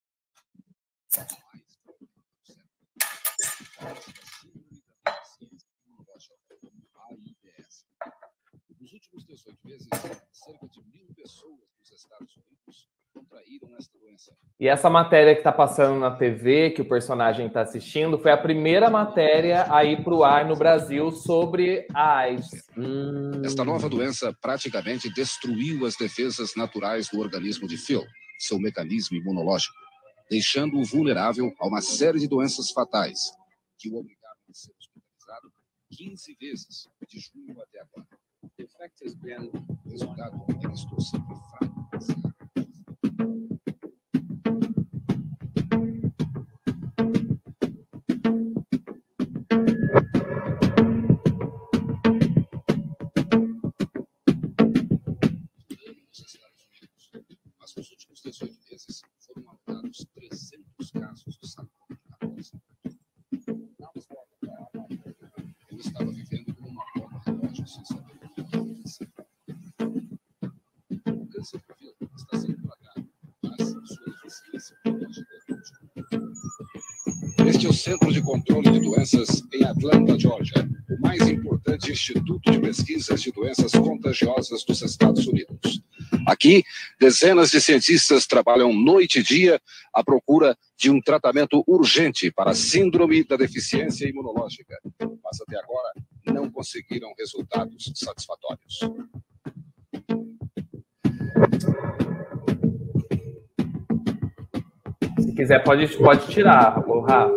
Nos últimos dezoito meses, cerca de mil pessoas dos Estados Unidos contraíram esta doença. E essa matéria que está passando na T V, que o personagem está assistindo, foi a primeira matéria a ir para o ar no Brasil sobre a AIDS. Hum. Esta nova doença praticamente destruiu as defesas naturais do organismo de Phil, seu mecanismo imunológico, deixando-o vulnerável a uma série de doenças fatais, que o obrigaram a ser hospitalizado quinze vezes, de junho até agora. O resultado é que ele estou sempre fraco. Mas nos últimos dezoito meses foram abordados trezentos casos de SARS-CoV dois. Eu estava vivendo como uma bomba relógio sem saber o que acontecer. O câncer de Phil está sendo tratado, mas sua eficiência biológica é útil. Este é o Centro de Controle de Doenças em Atlanta, Georgia, o mais importante instituto de pesquisas de doenças contagiosas dos Estados Unidos. Aqui, dezenas de cientistas trabalham noite e dia à procura de um tratamento urgente para a síndrome da deficiência imunológica, mas até agora não conseguiram resultados satisfatórios. Se quiser, pode, pode tirar, o Rafa.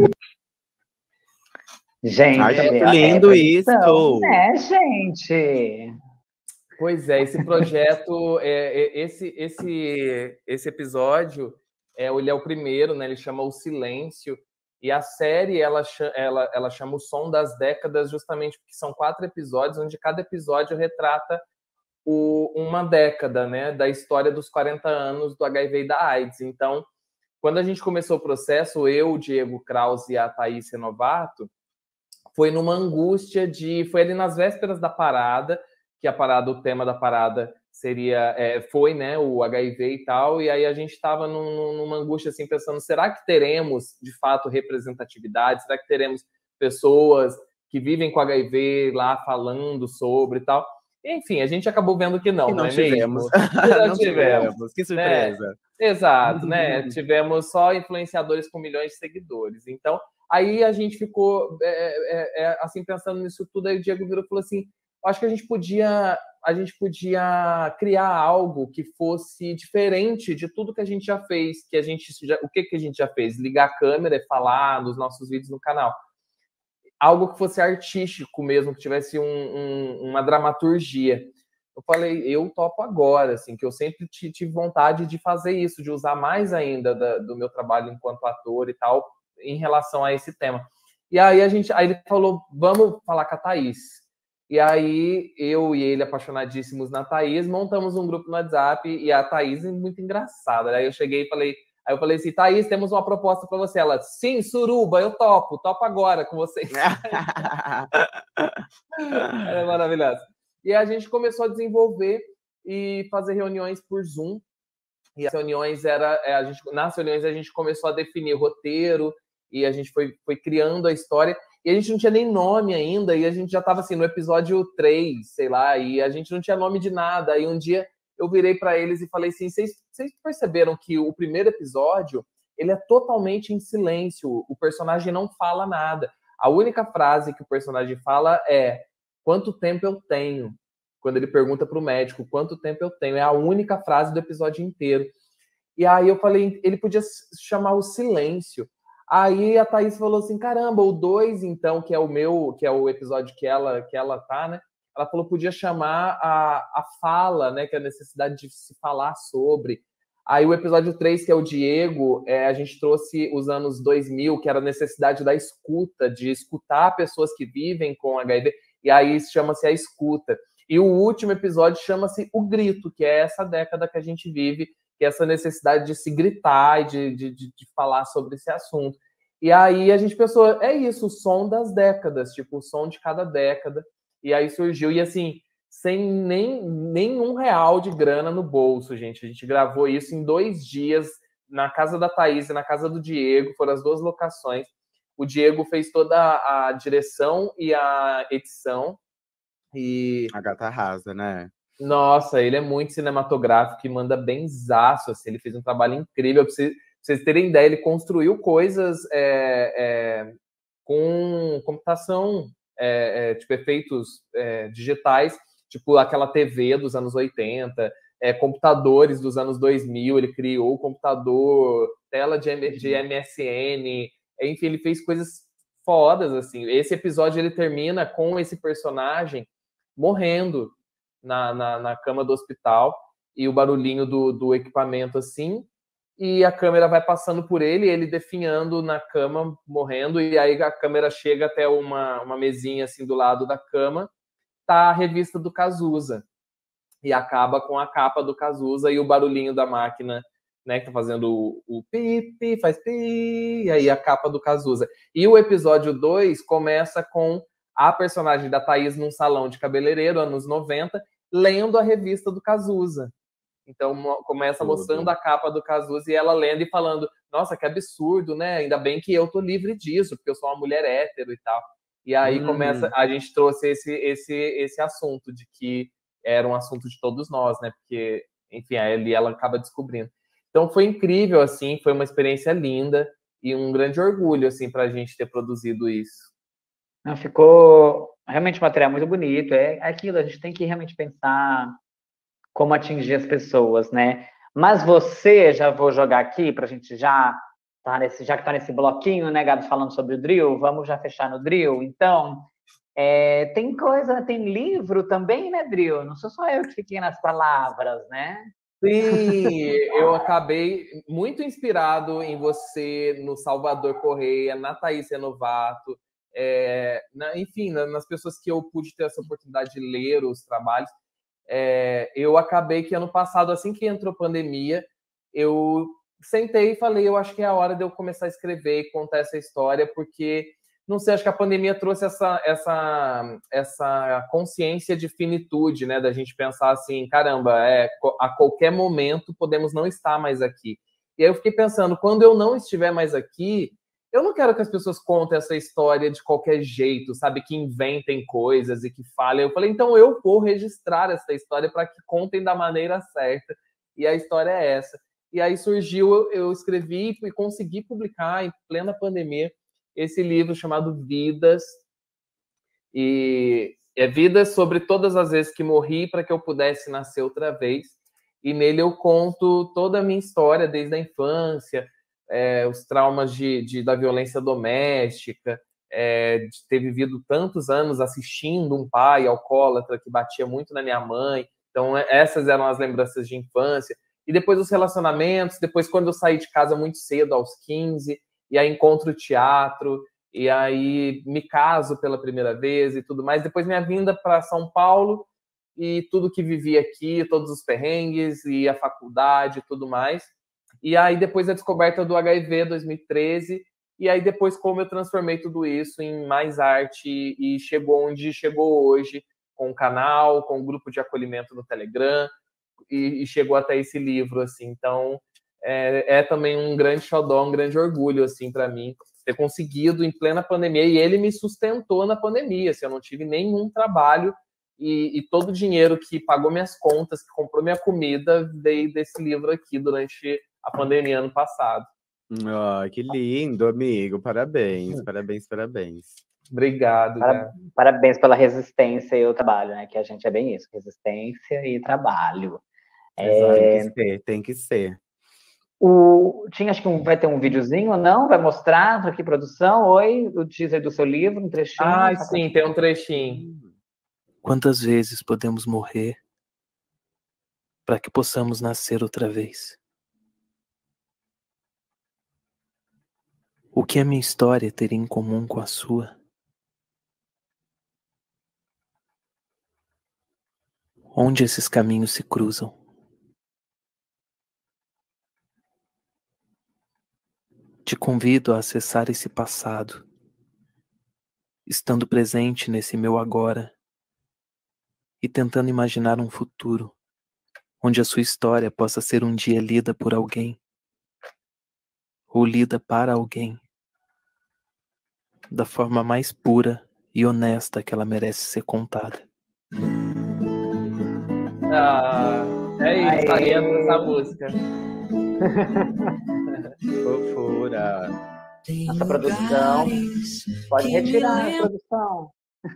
Gente, Ai, tá muito lindo é, isso! Né, gente? Pois é, esse projeto, é, é, esse, esse, esse episódio, é, ele é o primeiro, né? Ele chama O Silêncio, e a série, ela, ela, ela chama O Som das Décadas, justamente porque são quatro episódios, onde cada episódio retrata o, uma década, né? Da história dos quarenta anos do H I V e da AIDS. Então, quando a gente começou o processo, eu, o Diego Krause e a Thaís Renovato, foi numa angústia de... Foi ali nas vésperas da parada, que a parada, o tema da parada seria, é, foi, né, o H I V e tal, e aí a gente estava num, numa angústia, assim, pensando, será que teremos, de fato, representatividade? Será que teremos pessoas que vivem com H I V lá falando sobre e tal? Enfim, a gente acabou vendo que não, que não, não é tivemos. mesmo? Não, não tivemos. tivemos. Que surpresa. Né? Exato, né? Tivemos só influenciadores com milhões de seguidores. Então, aí a gente ficou, é, é, é, assim, pensando nisso tudo, aí o Diego virou e falou assim, acho que a gente podia, a gente podia criar algo que fosse diferente de tudo que a gente já fez, que a gente já, o que, que a gente já fez? Ligar a câmera e falar nos nossos vídeos no canal. Algo que fosse artístico mesmo, que tivesse um, um, uma dramaturgia. Eu falei, eu topo agora, assim, que eu sempre tive vontade de fazer isso, de usar mais ainda da, do meu trabalho enquanto ator e tal, em relação a esse tema. E aí a gente, aí ele falou, vamos falar com a Thaís. E aí, eu e ele, apaixonadíssimos na Thaís, montamos um grupo no WhatsApp, e a Thaís é muito engraçada. Aí eu cheguei e falei, aí eu falei assim, Thaís, temos uma proposta para você. Ela, sim, suruba, eu topo, topo agora com vocês. Ela é maravilhosa. E a gente começou a desenvolver e fazer reuniões por Zoom. E as reuniões era, a gente, nas reuniões a gente começou a definir o roteiro, e a gente foi, foi criando a história. E a gente não tinha nem nome ainda, e a gente já estava assim, no episódio três, sei lá, e a gente não tinha nome de nada. Aí um dia eu virei para eles e falei assim, vocês perceberam que o primeiro episódio, ele é totalmente em silêncio, o personagem não fala nada. A única frase que o personagem fala é, quanto tempo eu tenho? Quando ele pergunta para o médico, quanto tempo eu tenho? É a única frase do episódio inteiro. E aí eu falei, ele podia chamar O Silêncio. Aí a Thaís falou assim, caramba, o dois, então, que é o meu, que é o episódio que ela, que ela tá, né? Ela falou, podia chamar a, a fala, né? Que é a necessidade de se falar sobre. Aí o episódio três, que é o Diego, é, a gente trouxe os anos dois mil, que era a necessidade da escuta, de escutar pessoas que vivem com H I V, e aí chama-se A Escuta. E o último episódio chama-se O Grito, que é essa década que a gente vive, que é essa necessidade de se gritar e de, de, de, de falar sobre esse assunto. E aí a gente pensou, é isso, o som das décadas, tipo, o som de cada década. E aí surgiu, e assim, sem nem, nenhum real de grana no bolso, gente. A gente gravou isso em dois dias, na casa da Thaís e na casa do Diego, foram as duas locações. O Diego fez toda a direção e a edição. E... A gata arrasa, né? Nossa, ele é muito cinematográfico e manda benzaço, assim, ele fez um trabalho incrível. Pra vocês terem ideia, ele construiu coisas é, é, com computação, é, é, tipo efeitos é, digitais, tipo aquela T V dos anos oitenta, é, computadores dos anos dois mil, ele criou computador, tela de, de M S N, enfim, ele fez coisas fodas, assim. Esse episódio ele termina com esse personagem morrendo na, na, na cama do hospital, e o barulhinho do, do equipamento, assim, e a câmera vai passando por ele, ele definhando na cama, morrendo, e aí a câmera chega até uma, uma mesinha, assim, do lado da cama, tá a revista do Cazuza, e acaba com a capa do Cazuza e o barulhinho da máquina, né, que tá fazendo o, o pi, pi, faz pi, e aí a capa do Cazuza. E o episódio dois começa com a personagem da Thaís num salão de cabeleireiro, anos noventa, lendo a revista do Cazuza. Então começa Tudo. mostrando a capa do Cazuza e ela lendo e falando, nossa, que absurdo, né? Ainda bem que eu tô livre disso, porque eu sou uma mulher hétero e tal. E aí hum. começa, a gente trouxe esse, esse, esse assunto de que era um assunto de todos nós, né? Porque, enfim, ali ela acaba descobrindo. Então foi incrível, assim, foi uma experiência linda e um grande orgulho, assim, pra gente ter produzido isso. Não, ficou realmente um material muito bonito. É aquilo, a gente tem que realmente pensar como atingir as pessoas, né? Mas você, já vou jogar aqui para a gente já tá nesse, já que tá nesse bloquinho, né, Gabi, falando sobre o drill, vamos já fechar no drill. Então, é, tem coisa, tem livro também, né, drill? Não sou só eu que fiquei nas palavras, né? Sim, eu acabei muito inspirado em você, no Salvador Correia, na Thaís Renovato, é, na, enfim, na, nas pessoas que eu pude ter essa oportunidade de ler os trabalhos. É, eu acabei que ano passado, assim que entrou a pandemia, eu sentei e falei, eu acho que é a hora de eu começar a escrever e contar essa história, porque, não sei, acho que a pandemia trouxe essa, essa, essa consciência de finitude, né, da gente pensar assim, caramba, é, a qualquer momento podemos não estar mais aqui. E aí eu fiquei pensando, quando eu não estiver mais aqui, eu não quero que as pessoas contem essa história de qualquer jeito, sabe? Que inventem coisas e que falem. Eu falei, então eu vou registrar essa história para que contem da maneira certa. E a história é essa. E aí surgiu, eu escrevi e consegui publicar em plena pandemia esse livro chamado Vidas. E é Vidas sobre todas as vezes que morri para que eu pudesse nascer outra vez. E nele eu conto toda a minha história desde a infância, É, os traumas de, de, da violência doméstica, é, de ter vivido tantos anos assistindo um pai alcoólatra que batia muito na minha mãe. Então, essas eram as lembranças de infância. E depois os relacionamentos, depois quando eu saí de casa muito cedo, aos quinze, e aí encontro o teatro, e aí me caso pela primeira vez e tudo mais. Depois minha vinda para São Paulo e tudo que vivi aqui, todos os perrengues e a faculdade e tudo mais. E aí depois a descoberta do H I V, dois mil e treze, e aí depois como eu transformei tudo isso em mais arte e chegou onde chegou hoje, com o canal, com o grupo de acolhimento no Telegram, e, e chegou até esse livro, assim. Então, é, é também um grande xodó, um grande orgulho, assim, para mim, ter conseguido em plena pandemia, e ele me sustentou na pandemia, assim, eu não tive nenhum trabalho, e, e todo o dinheiro que pagou minhas contas, que comprou minha comida, veio desse livro aqui durante a pandemia ano passado. Oh, que lindo, amigo. Parabéns, parabéns, parabéns. Obrigado. Para, parabéns pela resistência e o trabalho, né? Que a gente é bem isso, resistência e trabalho. É... Tem que ser, tem que ser. O, tinha, acho que um, vai ter um videozinho ou não? Vai mostrar aqui, produção? Oi, o teaser do seu livro, um trechinho. Ah, sim, tem um trechinho. Quantas vezes podemos morrer para que possamos nascer outra vez? O que a minha história teria em comum com a sua? onde esses caminhos se cruzam. Te convido a acessar esse passado, estando presente nesse meu agora e tentando imaginar um futuro onde a sua história possa ser um dia lida por alguém ou lida para alguém da forma mais pura e honesta que ela merece ser contada. Ah, é isso, aí entra essa música. Fofura. Nossa produção. Pode retirar a produção.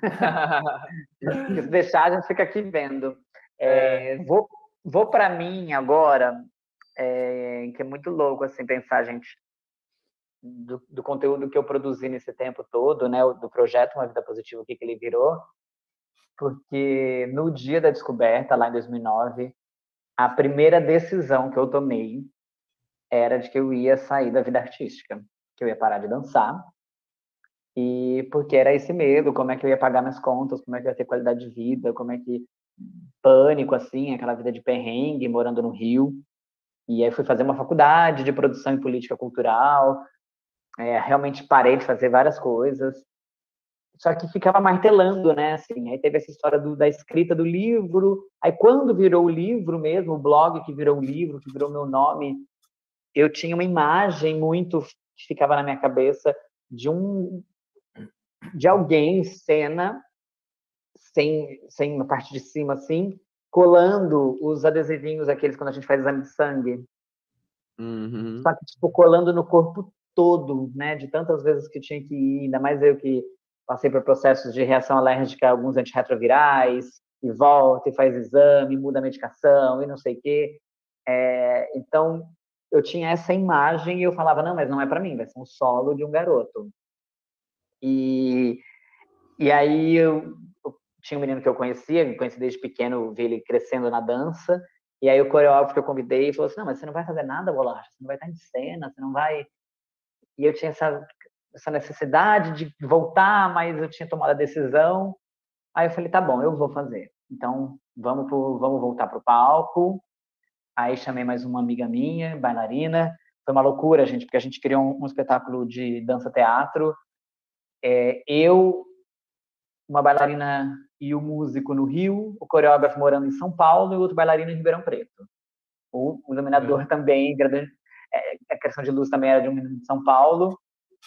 Se deixar, a gente fica aqui vendo. É, é. Vou, vou para mim agora, é, que é muito louco assim, pensar, gente, do, do conteúdo que eu produzi nesse tempo todo, né, do projeto Uma Vida Positiva, o que, que ele virou. Porque no dia da descoberta, lá em dois mil e nove, a primeira decisão que eu tomei era de que eu ia sair da vida artística, que eu ia parar de dançar, e porque era esse medo, como é que eu ia pagar minhas contas, como é que eu ia ter qualidade de vida, como é que... Pânico, assim, aquela vida de perrengue, morando no Rio. E aí fui fazer uma faculdade de produção e política cultural, é, realmente parei de fazer várias coisas, só que ficava martelando, né, assim, aí teve essa história do, da escrita do livro, aí quando virou o livro mesmo, o blog que virou o livro, que virou meu nome, eu tinha uma imagem muito que ficava na minha cabeça de um de alguém em cena, sem, sem uma parte de cima, assim, colando os adesivinhos, aqueles quando a gente faz exame de sangue. Uhum. Só que, tipo, colando no corpo todo, né, de tantas vezes que tinha que ir, ainda mais eu que passei por processos de reação alérgica a alguns antirretrovirais, e volta, e faz exame, muda a medicação, e não sei o quê. É, então, eu tinha essa imagem e eu falava, não, mas não é para mim, vai ser um solo de um garoto. E, e aí eu, eu tinha um menino que eu conhecia, me conheci desde pequeno, vi ele crescendo na dança, e aí o coreógrafo que eu convidei falou assim, não, mas você não vai fazer nada, Bolacha, você não vai estar em cena, você não vai... E eu tinha essa, essa necessidade de voltar, mas eu tinha tomado a decisão, aí eu falei, tá bom, eu vou fazer. Então, vamos, pro, vamos voltar para o palco. Aí chamei mais uma amiga minha, bailarina. Foi uma loucura, gente, porque a gente criou um, um espetáculo de dança-teatro. É, eu, uma bailarina e o músico no Rio, o coreógrafo morando em São Paulo e o outro bailarino em Ribeirão Preto. O, o iluminador uhum. também, é, a questão de luz também era de um menino de São Paulo.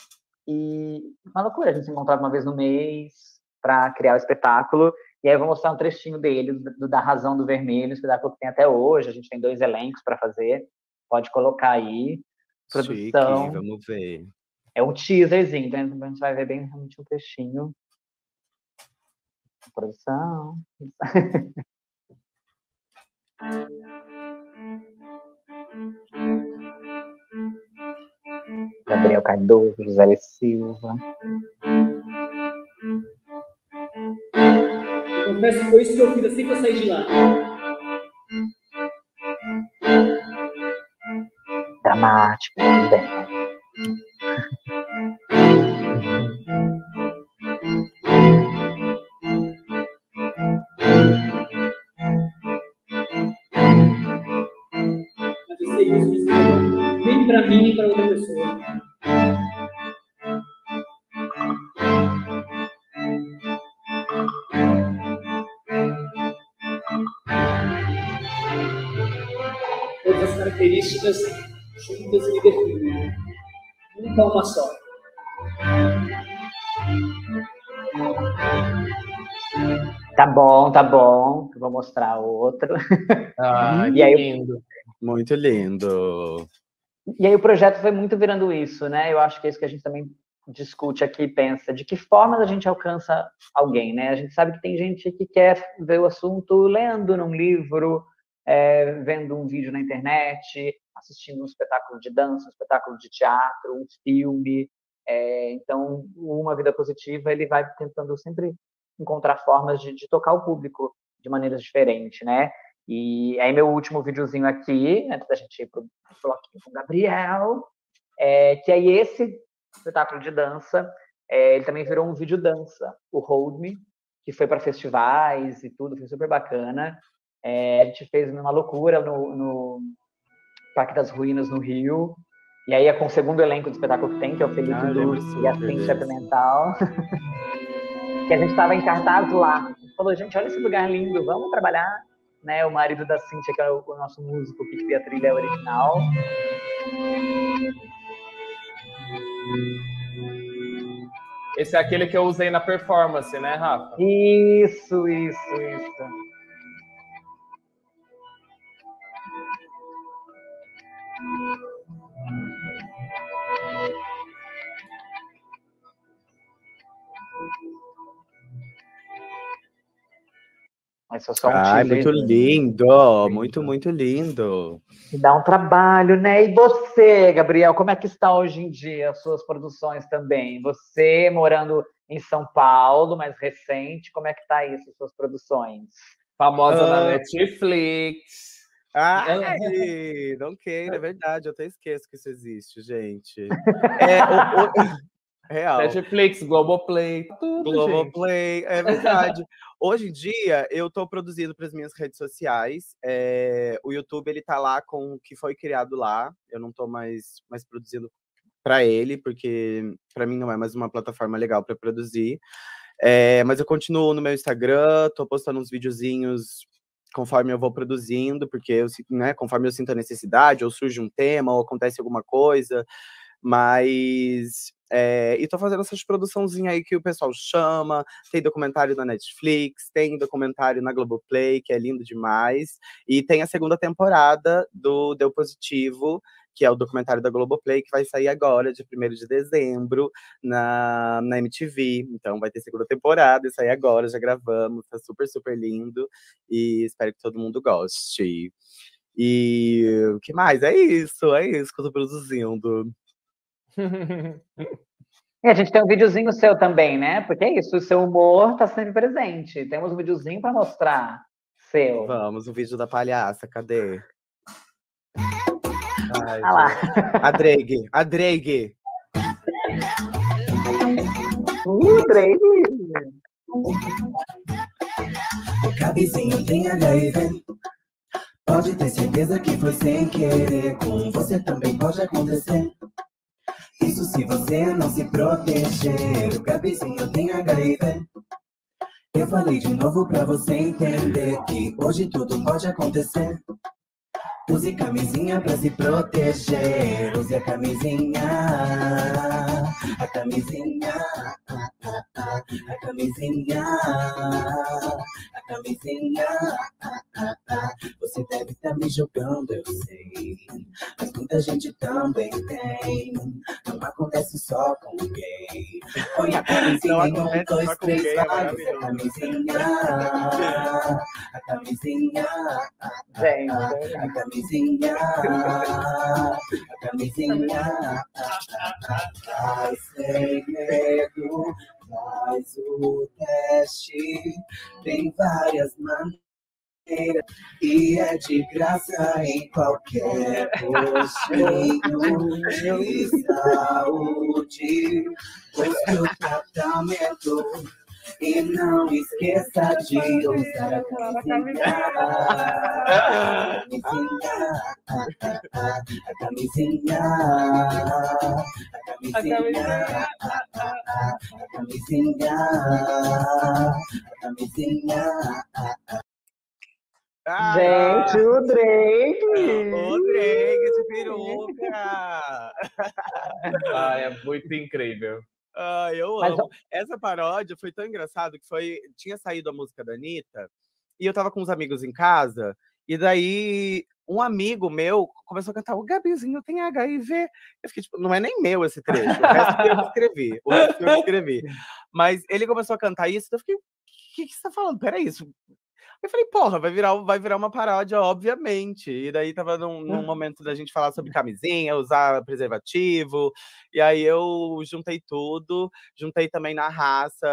E uma loucura, a gente se encontrava uma vez no mês para criar o espetáculo. E aí eu vou mostrar um trechinho dele, do, da Razão do Vermelho, espetáculo que tem até hoje. A gente tem dois elencos para fazer. Pode colocar aí. Produção. Chique, vamos ver. É um teaserzinho, então a gente vai ver bem realmente um trechinho. Produção. Gabriel Cardoso, José Silva. Eu confesso que foi isso que eu fiz assim que eu saí de lá. Dramático, bem. Mas eu sei isso, nem para mim, nem para outra pessoa. Todas as características juntas e definidas. Nunca uma só. Tá bom, tá bom. Eu vou mostrar outro. Ah, e aí, lindo. Muito lindo. E aí o projeto foi muito virando isso, né? Eu acho que é isso que a gente também discute aqui, pensa, de que forma a gente alcança alguém, né? A gente sabe que tem gente que quer ver o assunto lendo num livro, é, vendo um vídeo na internet, assistindo um espetáculo de dança, um espetáculo de teatro, um filme. É, então, Uma Vida Positiva, ele vai tentando sempre encontrar formas de, de tocar o público de maneiras diferentes, né? E aí meu último videozinho aqui, antes da gente ir pro bloquinho com o Gabriel, é, que aí esse espetáculo de dança, é, ele também virou um vídeo dança, o Hold Me, que foi para festivais e tudo, foi super bacana. É, a gente fez uma loucura no, no Parque das Ruínas, no Rio. E aí é com o segundo elenco do espetáculo que tem, que é o Felipe Ah, Lúcio e a Cíntia Pimental. Que a gente estava em cartaz lá. Falou, gente, olha esse lugar lindo, vamos trabalhar. Né, o marido da Cíntia, que é o, o nosso músico, que cria a trilha original. Esse é aquele que eu usei na performance, né, Rafa? Isso, isso, isso. Mas só um Ai, muito lindo, muito, muito lindo. E dá um trabalho, né? E você, Gabriel, como é que está hoje em dia as suas produções também? Você morando em São Paulo, mais recente, como é que tá isso, as suas produções? Famosa Ah. na Netflix. Ai, não queira, é verdade, eu até esqueço que isso existe, gente. É, o, o... Real. Netflix, Globoplay, tudo, Globoplay, é verdade. Hoje em dia, eu estou produzindo para as minhas redes sociais. É, o YouTube, ele tá lá com o que foi criado lá. Eu não estou mais, mais produzindo para ele, porque para mim não é mais uma plataforma legal para produzir. É, mas eu continuo no meu Instagram, estou postando uns videozinhos conforme eu vou produzindo, porque eu, né, conforme eu sinto a necessidade, ou surge um tema, ou acontece alguma coisa. Mas... É, e tô fazendo essas produçãozinhas aí que o pessoal chama. Tem documentário na Netflix, tem documentário na Globoplay, que é lindo demais. E tem a segunda temporada do Deu Positivo, que é o documentário da Globoplay, que vai sair agora, dia primeiro de dezembro, na, na M T V. Então vai ter segunda temporada, e sair agora, já gravamos, tá super, super lindo. E espero que todo mundo goste. E o que mais? É isso, é isso que eu tô produzindo. E a gente tem um videozinho seu também, né? Porque é isso, o seu humor tá sempre presente. Temos um videozinho para mostrar seu. Vamos, o vídeo da palhaça, cadê? Ai, ah lá. A Drake, a Drake. Uh, Drake. O cabezinho tem H I V. Pode ter certeza que foi sem querer. Com você também pode acontecer. Isso se você não se proteger. O cabezinho tem H I V. Eu falei de novo pra você entender que hoje tudo pode acontecer. Use camisinha pra se proteger. Use a camisinha. A camisinha. A camisinha. A camisinha. Você deve estar me julgando, eu sei. Mas muita gente também tem. Não acontece só com gay. Põe a camisinha em um, dois, três, vai. Use a camisinha. A camisinha. Gente. A camisinha. A camisinha. Vai sem medo. Faz o teste. Tem várias maneiras. E é de graça em qualquer postinho de saúde. Busque o tratamento e não esqueça de usar a camisinha. A camisinha. A camisinha. A camisinha. A camisinha. Ah, gente, o Drake! O Drake de peruca! Ah, é muito incrível. Ah, eu Mas, amo. Essa paródia foi tão engraçado que foi... tinha saído a música da Anitta, e eu tava com uns amigos em casa, e daí um amigo meu começou a cantar, o Gabizinho tem H I V. Eu fiquei tipo, não é nem meu esse trecho, o resto eu que escrevi, o resto eu que escrevi. Mas ele começou a cantar isso, então eu fiquei, o que, que você tá falando? Peraí, isso... Eu falei, porra, vai virar, vai virar uma paródia, obviamente. E daí tava num, num momento da gente falar sobre camisinha, usar preservativo. E aí eu juntei tudo, juntei também na raça,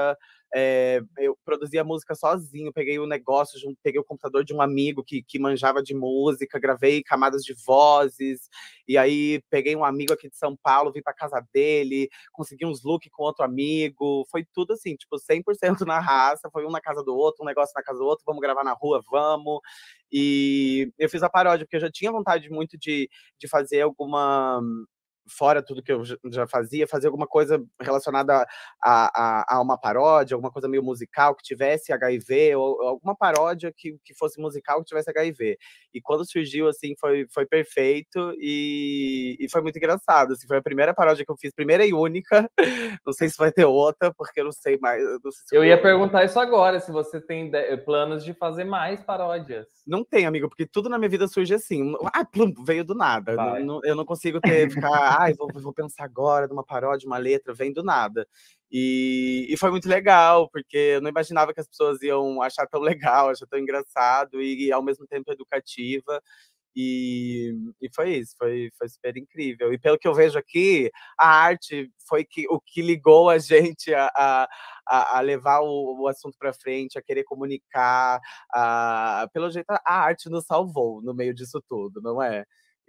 É, eu produzia música sozinho, peguei o negócio, peguei o computador de um amigo que, que manjava de música, gravei camadas de vozes, e aí peguei um amigo aqui de São Paulo, vim pra casa dele, consegui uns looks com outro amigo, foi tudo assim, tipo, cem por cento na raça, foi um na casa do outro, um negócio na casa do outro, vamos gravar na rua, vamos. E eu fiz a paródia, porque eu já tinha vontade muito de, de fazer alguma... fora tudo que eu já fazia, fazer alguma coisa relacionada a, a, a uma paródia, alguma coisa meio musical que tivesse H I V, ou, ou alguma paródia que, que fosse musical que tivesse H I V. E quando surgiu, assim, foi, foi perfeito e, e foi muito engraçado. Assim, foi a primeira paródia que eu fiz, primeira e única. Não sei se vai ter outra, porque eu não sei mais. Não sei se eu foi... ia perguntar isso agora, se você tem planos de fazer mais paródias. Não tem, amigo, porque tudo na minha vida surge assim. Ah, plum, veio do nada. Não, não, eu não consigo ter, ficar, ai, vou, vou pensar agora numa paródia, uma letra, vem do nada. E, e foi muito legal, porque eu não imaginava que as pessoas iam achar tão legal, achar tão engraçado e, ao mesmo tempo, educativa. E, e foi isso, foi, foi super incrível. E pelo que eu vejo aqui, a arte foi que, o que ligou a gente a, a, a levar o, o assunto para frente, a querer comunicar. A, pelo jeito, a arte nos salvou no meio disso tudo, não é?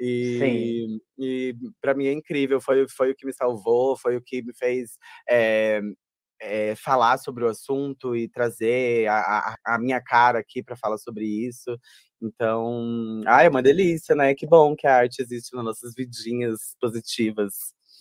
E, e para mim é incrível, foi, foi o que me salvou, foi o que me fez é, é, falar sobre o assunto e trazer a, a, a minha cara aqui para falar sobre isso. Então, ah, é uma delícia, né? Que bom que a arte existe nas nossas vidinhas positivas.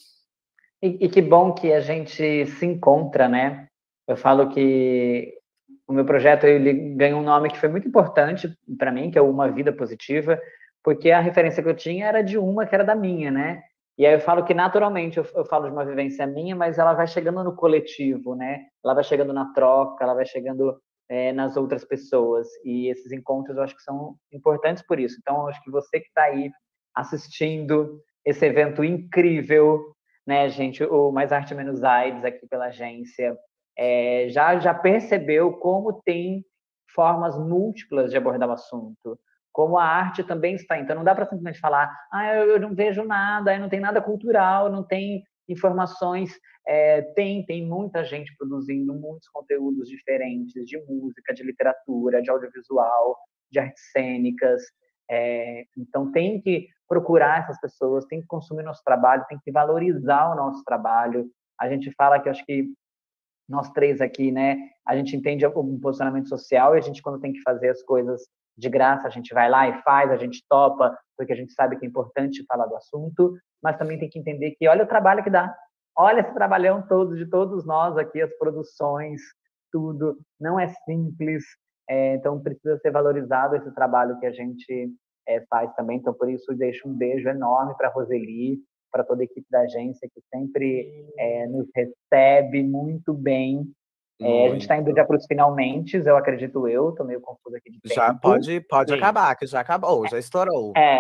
E, e que bom que a gente se encontra, né? Eu falo que o meu projeto ele ganhou um nome que foi muito importante para mim, que é Uma Vida Positiva, porque a referência que eu tinha era de uma que era da minha, né? E aí eu falo que naturalmente eu, eu falo de uma vivência minha, mas ela vai chegando no coletivo, né? Ela vai chegando na troca, ela vai chegando é, nas outras pessoas. E esses encontros eu acho que são importantes por isso. Então, eu acho que você que está aí assistindo esse evento incrível, né, gente? O Mais Arte Menos AIDS aqui pela agência, é, já, já percebeu como tem formas múltiplas de abordar o assunto. Como a arte também está. Então, não dá para simplesmente falar, ah, eu não vejo nada, não tem nada cultural, não tem informações. É, tem, tem muita gente produzindo muitos conteúdos diferentes de música, de literatura, de audiovisual, de artes cênicas. É, então, tem que procurar essas pessoas, tem que consumir nosso trabalho, tem que valorizar o nosso trabalho. A gente fala que, acho que nós três aqui, né, a gente entende o posicionamento social e a gente, quando tem que fazer as coisas de graça, a gente vai lá e faz, a gente topa, porque a gente sabe que é importante falar do assunto, mas também tem que entender que olha o trabalho que dá, olha esse trabalhão todo de todos nós aqui, as produções, tudo, não é simples, é, então precisa ser valorizado esse trabalho que a gente é, faz também, então por isso deixo um beijo enorme para a Roseli, para toda a equipe da agência que sempre é, nos recebe muito bem. É, a gente está indo já para os finalmente, eu acredito eu, estou meio confuso aqui de tempo. Já pode, pode acabar, que já acabou, já estourou. É.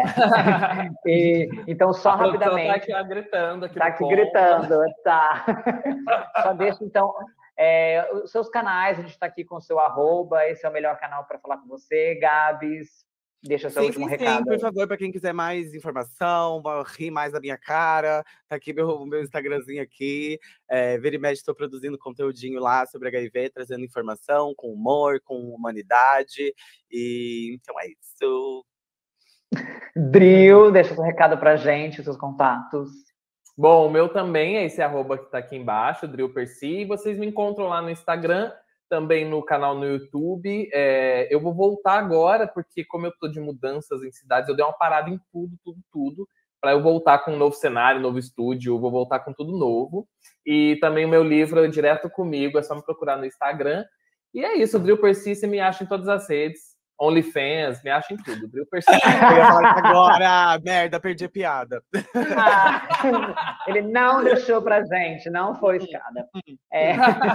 E, então, só a rapidamente. Está aqui gritando. Aqui tá aqui ponto. gritando, tá. Só deixa, então, é, os seus canais, a gente está aqui com o seu arroba, esse é o melhor canal para falar com você, Gabs. Deixa seu sim, último sim, recado. Sim, por favor, para quem quiser mais informação, rir mais da minha cara, tá aqui meu, meu Instagramzinho aqui. É, vira e mexe, estou produzindo conteúdinho lá sobre H I V, trazendo informação, com humor, com humanidade. E então é isso. Dril, deixa seu recado pra gente, seus contatos. Bom, o meu também é esse arroba que tá aqui embaixo, Dril Percy. E vocês me encontram lá no Instagram, também no canal no YouTube. É, eu vou voltar agora, porque como eu tô de mudanças em cidades, eu dei uma parada em tudo, tudo, tudo, para eu voltar com um novo cenário, novo estúdio, eu vou voltar com tudo novo. E também o meu livro é Direto Comigo, é só me procurar no Instagram. E é isso, o Dril Percy, você me acha em todas as redes. OnlyFans, me acha em tudo, Dril Percy. Eu ia falar que agora, merda, perdi a piada. Ah, ele não deixou pra gente, não foi escada. É...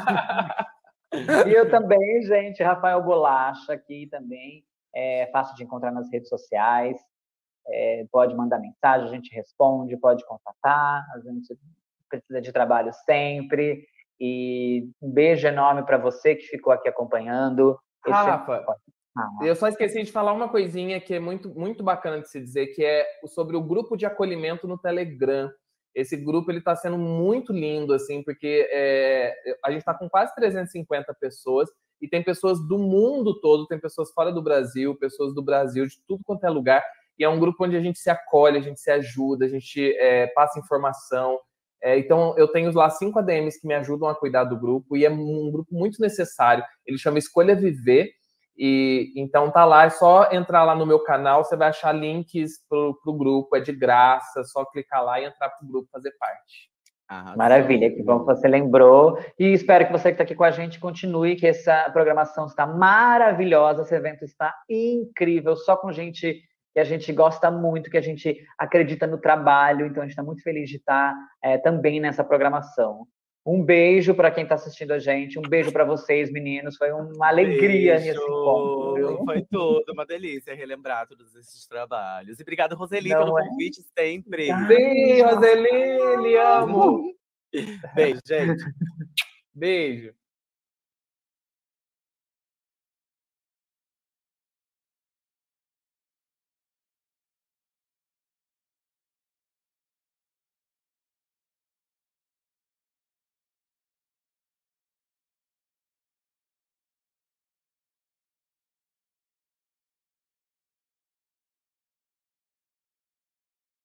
E eu também, gente, Rafael Bolacha aqui também, é fácil de encontrar nas redes sociais, é, pode mandar mensagem, a gente responde, pode contatar, a gente precisa de trabalho sempre, e um beijo enorme para você que ficou aqui acompanhando. Rafa, ah, eu só esqueci de falar uma coisinha que é muito, muito bacana de se dizer, que é sobre o grupo de acolhimento no Telegram. Esse grupo ele está sendo muito lindo, assim, porque é, a gente está com quase trezentas e cinquenta pessoas e tem pessoas do mundo todo, tem pessoas fora do Brasil, pessoas do Brasil, de tudo quanto é lugar. E é um grupo onde a gente se acolhe, a gente se ajuda, a gente é, passa informação. É, então, eu tenho lá cinco A D Ms que me ajudam a cuidar do grupo e é um grupo muito necessário. Ele chama Escolha Viver. E então tá lá, é só entrar lá no meu canal, você vai achar links pro, pro grupo, é de graça, só clicar lá e entrar pro grupo, fazer parte. Arrasou. Maravilha, que bom que você lembrou. E espero que você que está aqui com a gente continue, que essa programação está maravilhosa, esse evento está incrível, só com gente que a gente gosta muito, que a gente acredita no trabalho, então a gente está muito feliz de estar é, também nessa programação. Um beijo para quem está assistindo a gente, um beijo para vocês, meninos. Foi uma alegria beijo. nesse encontro. Foi tudo, uma delícia relembrar todos esses trabalhos. E obrigado, Roseli, Não pelo é? convite sempre. Sim, Roseli, lhe amo. Beijo, gente. Beijo.